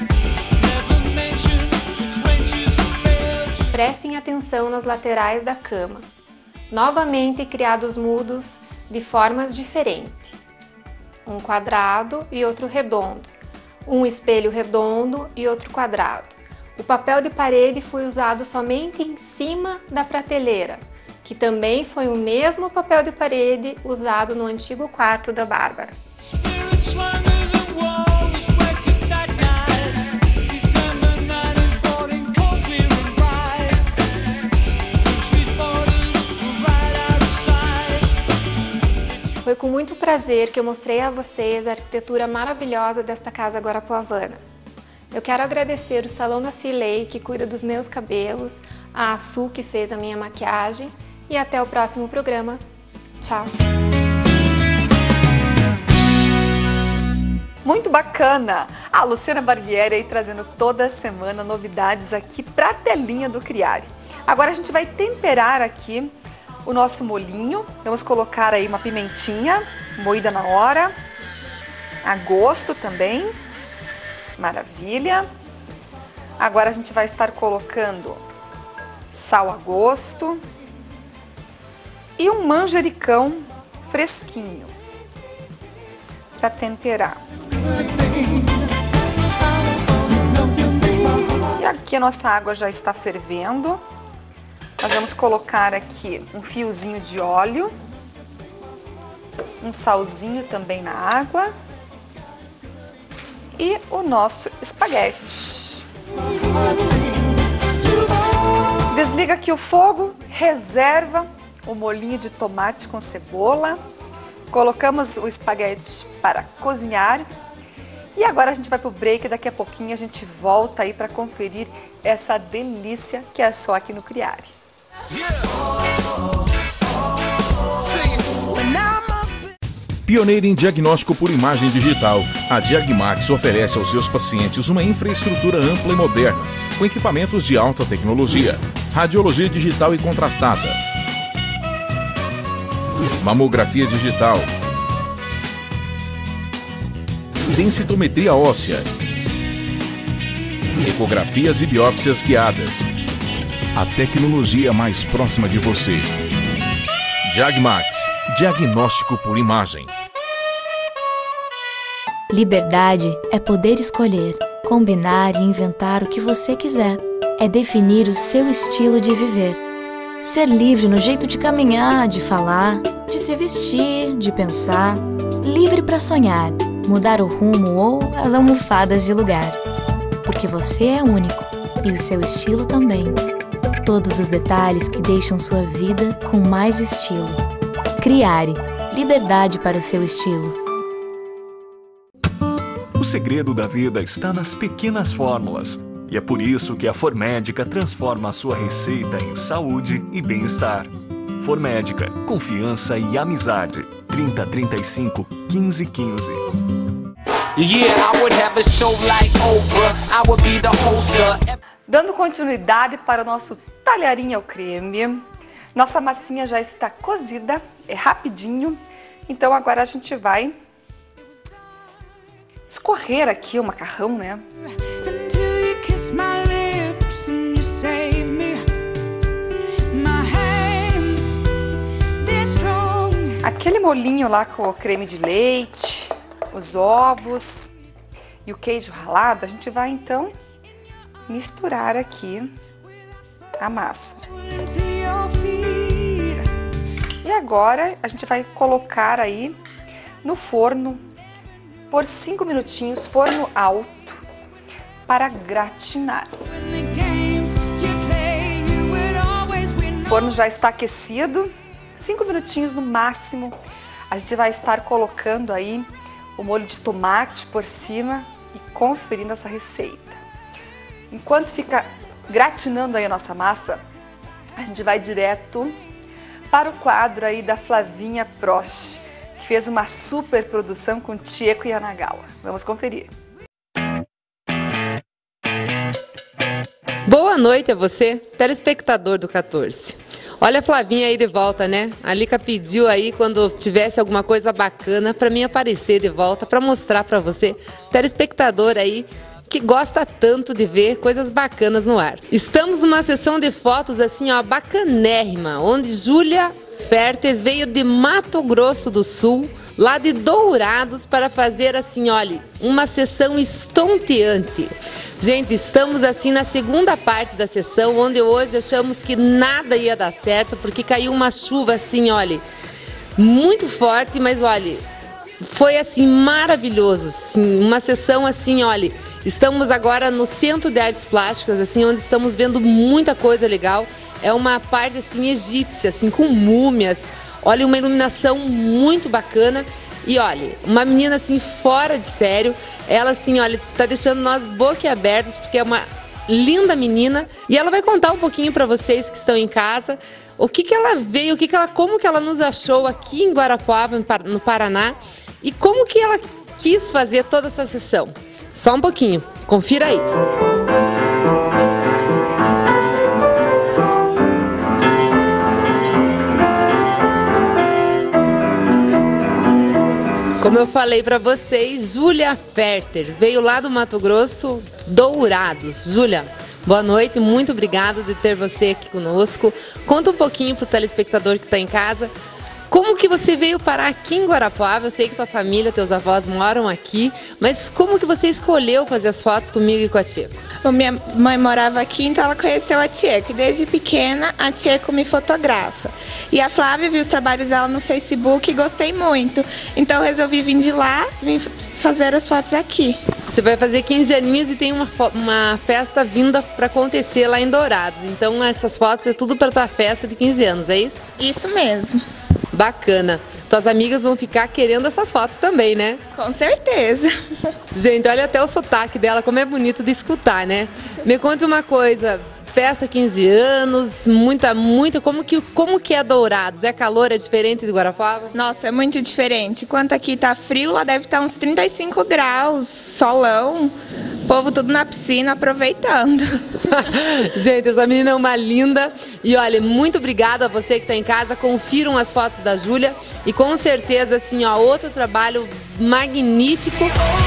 Prestem atenção nas laterais da cama. Novamente criados mudos de formas diferentes. Um quadrado e outro redondo. Um espelho redondo e outro quadrado. O papel de parede foi usado somente em cima da prateleira, que também foi o mesmo papel de parede usado no antigo quarto da Bárbara. Foi com muito prazer que eu mostrei a vocês a arquitetura maravilhosa desta casa guarapuavana. Eu quero agradecer o Salão da Cirlei, que cuida dos meus cabelos, a Su, que fez a minha maquiagem, e até o próximo programa. Tchau! Muito bacana! A Luciana Barbieri aí trazendo toda semana novidades aqui para a telinha do Criare. Agora a gente vai temperar aqui o nosso molinho. Vamos colocar aí uma pimentinha moída na hora, a gosto também. Maravilha! Agora a gente vai estar colocando sal a gosto e um manjericão fresquinho para temperar. E aqui a nossa água já está fervendo. Nós vamos colocar aqui um fiozinho de óleo, um salzinho também na água e o nosso espaguete. Desliga aqui o fogo, reserva o molhinho de tomate com cebola. Colocamos o espaguete para cozinhar. E agora a gente vai pro break, daqui a pouquinho a gente volta aí para conferir essa delícia que é só aqui no Criare. Pioneira em diagnóstico por imagem digital, a Diagmax oferece aos seus pacientes uma infraestrutura ampla e moderna, com equipamentos de alta tecnologia, radiologia digital e contrastada, mamografia digital, densitometria óssea, ecografias e biópsias guiadas. A tecnologia mais próxima de você. Diagmax, diagnóstico por imagem. Liberdade é poder escolher, combinar e inventar o que você quiser. É definir o seu estilo de viver. Ser livre no jeito de caminhar, de falar, de se vestir, de pensar. Livre para sonhar, mudar o rumo ou as almofadas de lugar. Porque você é único e o seu estilo também. Todos os detalhes que deixam sua vida com mais estilo. Criare, liberdade para o seu estilo. O segredo da vida está nas pequenas fórmulas. E é por isso que a Formédica transforma a sua receita em saúde e bem-estar. Formédica, confiança e amizade. trinta, trinta e cinco, quinze, quinze. Dando continuidade para o nosso talharinho ao creme. Nossa massinha já está cozida, é rapidinho. Então agora a gente vai escorrer aqui o macarrão, né? Aquele molhinho lá com o creme de leite, os ovos e o queijo ralado, a gente vai então misturar aqui a massa. E agora a gente vai colocar aí no forno por cinco minutinhos, forno alto, para gratinar. O forno já está aquecido, cinco minutinhos no máximo. A gente vai estar colocando aí o molho de tomate por cima e conferindo essa receita. Enquanto fica gratinando aí a nossa massa, a gente vai direto para o quadro aí da Flavinha Prost, que fez uma super produção com Chieko Yanagawa. Vamos conferir. Boa noite a você, telespectador do quatorze. Olha a Flavinha aí de volta, né? A Lica pediu aí quando tivesse alguma coisa bacana para mim aparecer de volta, para mostrar para você, telespectador aí, que gosta tanto de ver coisas bacanas no ar. Estamos numa sessão de fotos assim, ó, bacanérrima, onde Júlia Ferter veio de Mato Grosso do Sul, lá de Dourados, para fazer assim, olha, uma sessão estonteante. Gente, estamos assim na segunda parte da sessão, onde hoje achamos que nada ia dar certo, porque caiu uma chuva assim, olha, muito forte, mas olha, foi assim maravilhoso, assim, uma sessão assim, olha, estamos agora no Centro de Artes Plásticas, assim, onde estamos vendo muita coisa legal. É uma parte assim egípcia, assim, com múmias. Olha, uma iluminação muito bacana. E olha, uma menina assim fora de sério. Ela assim, olha, tá deixando nós boquiabertos, porque é uma linda menina. E ela vai contar um pouquinho para vocês que estão em casa o que que ela veio, o que que ela, como que ela nos achou aqui em Guarapuava, no Paraná, e como que ela quis fazer toda essa sessão. Só um pouquinho, confira aí. Como eu falei para vocês, Júlia Ferter veio lá do Mato Grosso, Dourados. Júlia, boa noite, muito obrigada de ter você aqui conosco. Conta um pouquinho para o telespectador que está em casa Como que você veio parar aqui em Guarapuava? Eu sei que tua família, teus avós moram aqui, mas como que você escolheu fazer as fotos comigo e com a Tcheco? Bom, minha mãe morava aqui, então ela conheceu a Tcheco. E desde pequena, a Tcheco me fotografa. E a Flávia viu os trabalhos dela no Facebook e gostei muito. Então eu resolvi vir de lá, vim fazer as fotos aqui. Você vai fazer quinze aninhos e tem uma, uma festa vinda para acontecer lá em Dourados. Então essas fotos é tudo para tua festa de quinze anos, é isso? Isso mesmo. Bacana. Tuas amigas vão ficar querendo essas fotos também, né? Com certeza. Gente, olha até o sotaque dela, como é bonito de escutar, né? Me conta uma coisa, festa quinze anos, muita, muita, como que, como que é Dourados? É calor, é diferente de Guarapuava? Nossa, é muito diferente. Enquanto aqui tá frio, lá deve estar uns trinta e cinco graus, solão. O povo tudo na piscina aproveitando. Gente, essa menina é uma linda. E olha, muito obrigada a você que está em casa. Confiram as fotos da Júlia. E com certeza, assim, ó, outro trabalho magnífico.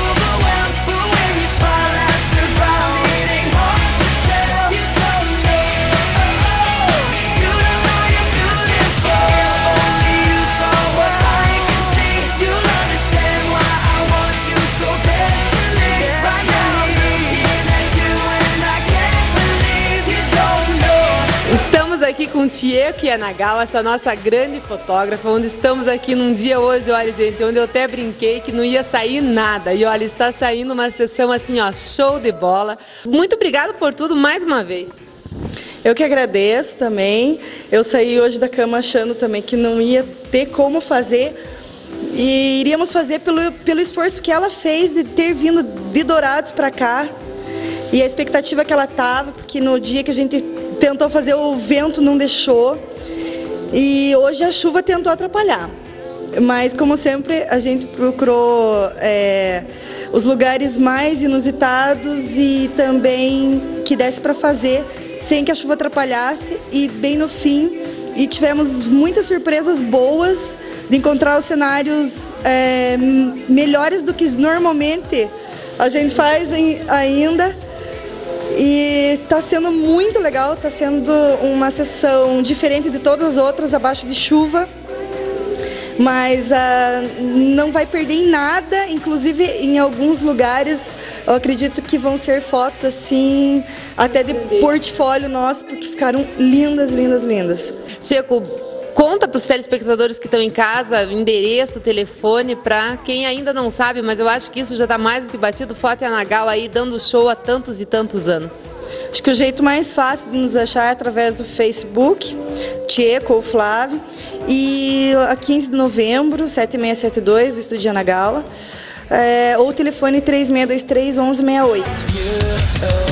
Estamos aqui com Tcheco Yanagawa, essa nossa grande fotógrafa, onde estamos aqui num dia hoje, olha gente, onde eu até brinquei que não ia sair nada. E olha, está saindo uma sessão assim, ó, show de bola. Muito obrigada por tudo mais uma vez. Eu que agradeço também. Eu saí hoje da cama achando também que não ia ter como fazer. E iríamos fazer pelo, pelo esforço que ela fez de ter vindo de Dourados para cá. E a expectativa que ela estava, porque no dia que a gente tentou fazer, o vento não deixou. E hoje a chuva tentou atrapalhar. Mas, como sempre, a gente procurou é, os lugares mais inusitados e também que desse para fazer sem que a chuva atrapalhasse. E bem no fim, e tivemos muitas surpresas boas de encontrar os cenários é, melhores do que normalmente a gente faz em, ainda. E está sendo muito legal, está sendo uma sessão diferente de todas as outras, abaixo de chuva. Mas ah, não vai perder em nada, inclusive em alguns lugares eu acredito que vão ser fotos assim, até de portfólio nosso, porque ficaram lindas, lindas, lindas. Tcheco, conta para os telespectadores que estão em casa, endereço, telefone, para quem ainda não sabe, mas eu acho que isso já está mais do que batido. Foto Yanagawa aí dando show há tantos e tantos anos. Acho que o jeito mais fácil de nos achar é através do Facebook, Tcheco ou Flávio. E a quinze de novembro, sete seis sete dois, do Estúdio Yanagawa, é, ou o telefone três seis dois três, onze seis oito.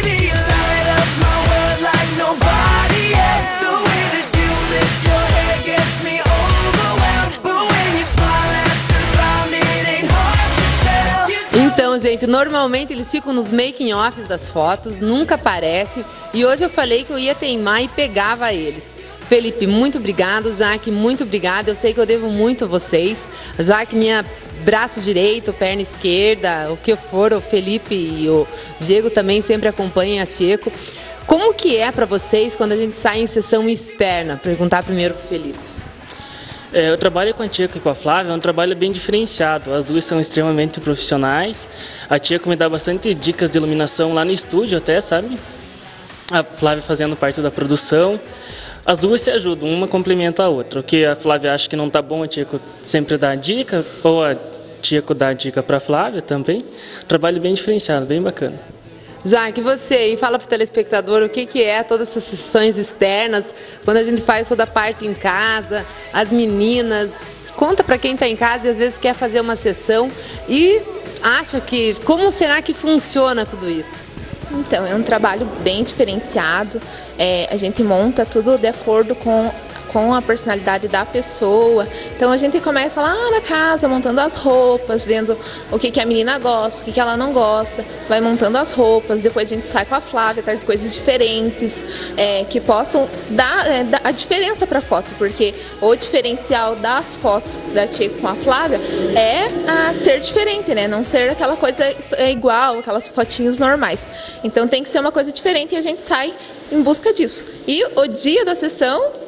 Então, gente, normalmente eles ficam nos making-offs das fotos, nunca aparece. E hoje eu falei que eu ia teimar e pegava eles. Felipe, muito obrigado. Jaque, muito obrigada. Eu sei que eu devo muito a vocês. Jaque, minha braço direito, perna esquerda, o que for, o Felipe e o Diego também sempre acompanham a Tcheco. Como que é para vocês quando a gente sai em sessão externa? Perguntar primeiro para o Felipe. É, eu trabalho com a Tcheco e com a Flávia, é um trabalho bem diferenciado. As duas são extremamente profissionais. A Tcheco me dá bastante dicas de iluminação lá no estúdio até, sabe? A Flávia fazendo parte da produção. As duas se ajudam, uma complementa a outra. O que a Flávia acha que não está bom, a Tcheco sempre dá dica, ou a Tcheco dá dica para a Flávia também. Trabalho bem diferenciado, bem bacana. Jaque, você, e fala para o telespectador o que, que é todas essas sessões externas, quando a gente faz toda a parte em casa, as meninas, conta para quem está em casa e às vezes quer fazer uma sessão e acha que, como será que funciona tudo isso? Então, é um trabalho bem diferenciado, é, a gente monta tudo de acordo com, com a personalidade da pessoa. Então a gente começa lá na casa, montando as roupas, vendo o que, que a menina gosta, o que, que ela não gosta, vai montando as roupas, depois a gente sai com a Flávia, traz coisas diferentes, é, que possam dar, é, dar a diferença para a foto, porque o diferencial das fotos da Tcheco com a Flávia é a ser diferente, né? Não ser aquela coisa igual, aquelas fotinhos normais. Então tem que ser uma coisa diferente e a gente sai em busca disso. E o dia da sessão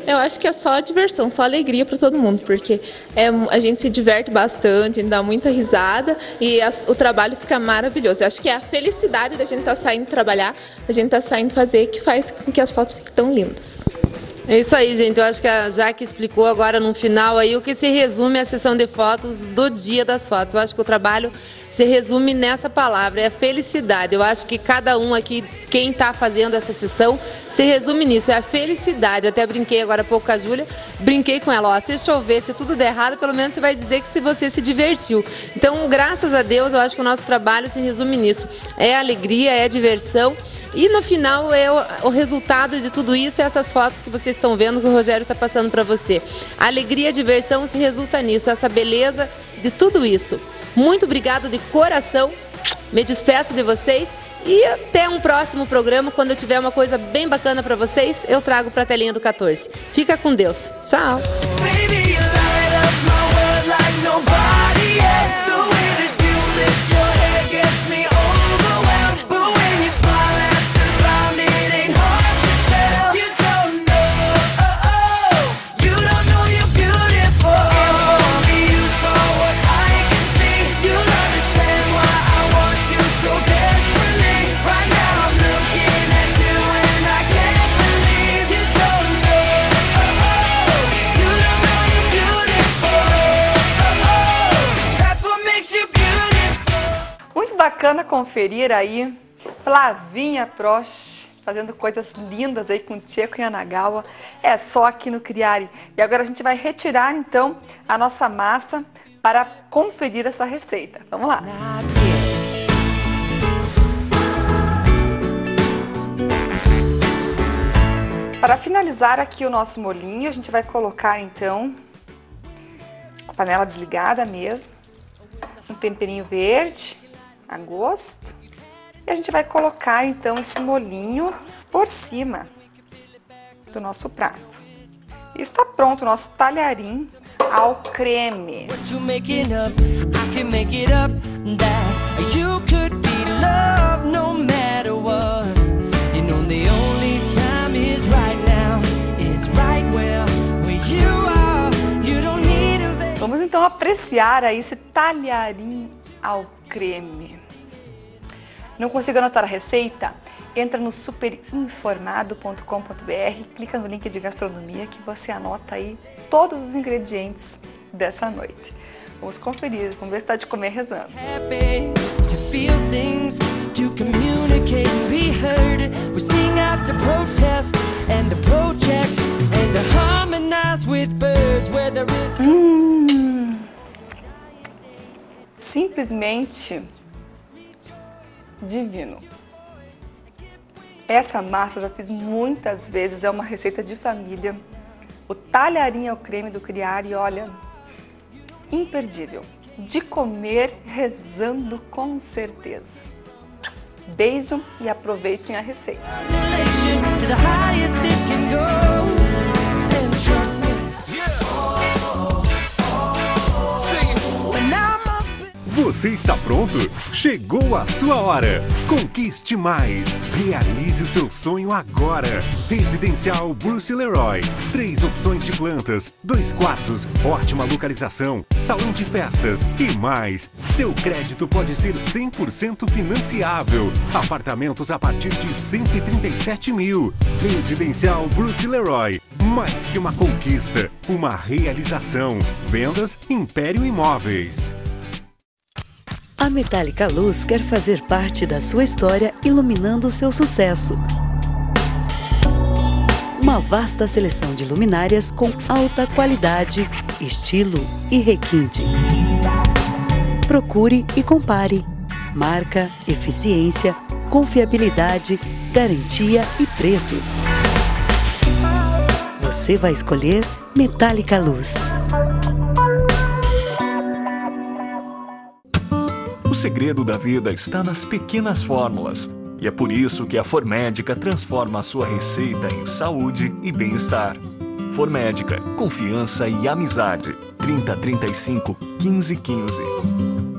Eu acho que é só diversão, só alegria para todo mundo, porque é, a gente se diverte bastante, a gente dá muita risada e as, o trabalho fica maravilhoso. Eu acho que é a felicidade da gente estar tá saindo trabalhar, da gente estar tá saindo fazer, que faz com que as fotos fiquem tão lindas. É isso aí, gente. Eu acho que a Jaque explicou agora no final aí o que se resume a sessão de fotos do dia das fotos. Eu acho que o trabalho se resume nessa palavra, é a felicidade. Eu acho que cada um aqui, quem está fazendo essa sessão, se resume nisso, é a felicidade. Eu até brinquei agora há pouco com a Júlia, brinquei com ela, ó, se chover, se tudo der errado, pelo menos você vai dizer que se você se divertiu. Então, graças a Deus, eu acho que o nosso trabalho se resume nisso. É alegria, é diversão. E no final, é o, o resultado de tudo isso, é essas fotos que vocês estão vendo que o Rogério está passando para você. A alegria, a diversão se resulta nisso, essa beleza de tudo isso. Muito obrigada de coração, me despeço de vocês e até um próximo programa, quando eu tiver uma coisa bem bacana para vocês, eu trago para a telinha do quatorze. Fica com Deus. Tchau! Bacana conferir aí Flavinha Prost fazendo coisas lindas aí com Tcheco e Anagawa. É só aqui no Criare. E agora a gente vai retirar então a nossa massa para conferir essa receita. Vamos lá. Para finalizar aqui o nosso molinho, a gente vai colocar então, com a panela desligada mesmo, um temperinho verde a gosto, e a gente vai colocar então esse molinho por cima do nosso prato. E está pronto o nosso talharim ao creme. Vamos então apreciar aí esse talharim ao creme. Não consigo anotar a receita? Entra no super informado ponto com ponto br, clica no link de gastronomia que você anota aí todos os ingredientes dessa noite. Vamos conferir, vamos ver se está de comer rezando. Hum, simplesmente divino. Essa massa eu já fiz muitas vezes, é uma receita de família. O talharim ao creme do Criare, olha, imperdível. De comer rezando com certeza. Beijo e aproveitem a receita. Você está pronto? Chegou a sua hora! Conquiste mais! Realize o seu sonho agora! Residencial Bruce Leroy. Três opções de plantas, dois quartos, ótima localização, salão de festas e mais. Seu crédito pode ser cem por cento financiável. Apartamentos a partir de cento e trinta e sete mil. Residencial Bruce Leroy. Mais que uma conquista, uma realização. Vendas Império Imóveis. A Metálica Luz quer fazer parte da sua história iluminando o seu sucesso. Uma vasta seleção de luminárias com alta qualidade, estilo e requinte. Procure e compare. Marca, eficiência, confiabilidade, garantia e preços. Você vai escolher Metálica Luz. O segredo da vida está nas pequenas fórmulas. E é por isso que a Formédica transforma a sua receita em saúde e bem-estar. Formédica, confiança e amizade. trinta, trinta e cinco, quinze, quinze.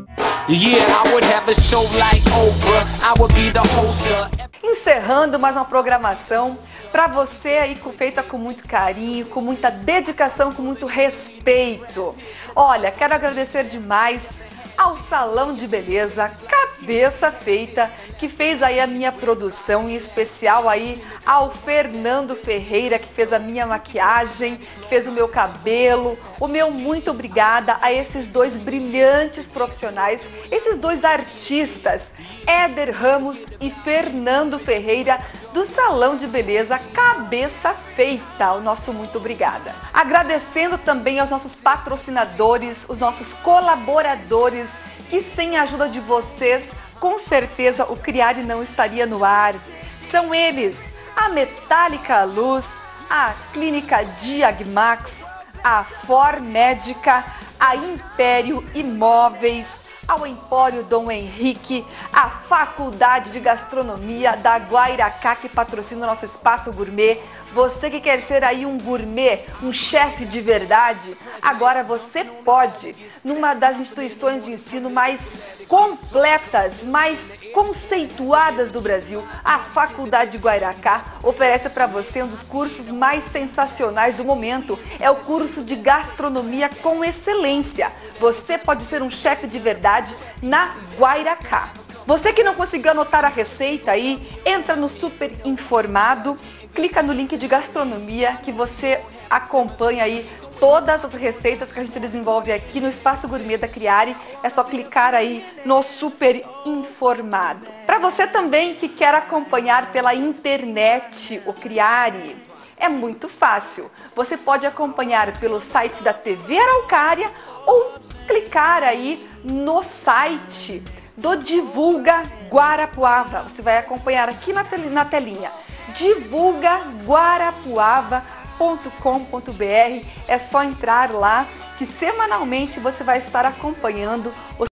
Yeah, I would have a show like Oprah. I would be the host of... Encerrando mais uma programação para você aí, feita com muito carinho, com muita dedicação, com muito respeito. Olha, quero agradecer demais ao Salão de Beleza Cabeça Feita, que fez aí a minha produção, em especial aí ao Fernando Ferreira, que fez a minha maquiagem, que fez o meu cabelo. O meu muito obrigada a esses dois brilhantes profissionais, esses dois artistas, Éder Ramos e Fernando Ferreira, do Salão de Beleza Cabeça Feita. O nosso muito obrigada. Agradecendo também aos nossos patrocinadores, os nossos colaboradores, que sem a ajuda de vocês, com certeza o Criare não estaria no ar. São eles: a Metálica Luz, a Clínica Diagmax, a Formédica, a Império Imóveis, ao Empório Dom Henrique, a Faculdade de Gastronomia da Guairacá, que patrocina o nosso Espaço Gourmet. Você que quer ser aí um gourmet, um chefe de verdade, agora você pode, numa das instituições de ensino mais completas, mais conceituadas do Brasil, a Faculdade de Guairacá oferece para você um dos cursos mais sensacionais do momento. É o curso de Gastronomia com Excelência. Você pode ser um chefe de verdade na Guairacá. Você que não conseguiu anotar a receita aí, entra no Super Informado, clica no link de gastronomia que você acompanha aí todas as receitas que a gente desenvolve aqui no Espaço Gourmet da Criare. É só clicar aí no Super Informado. Para você também que quer acompanhar pela internet o Criare, é muito fácil. Você pode acompanhar pelo site da T V Araucária ou clicar aí no site do Divulga Guarapuava. Você vai acompanhar aqui na, tel na telinha. divulga guarapuava ponto com ponto br. É só entrar lá que semanalmente você vai estar acompanhando os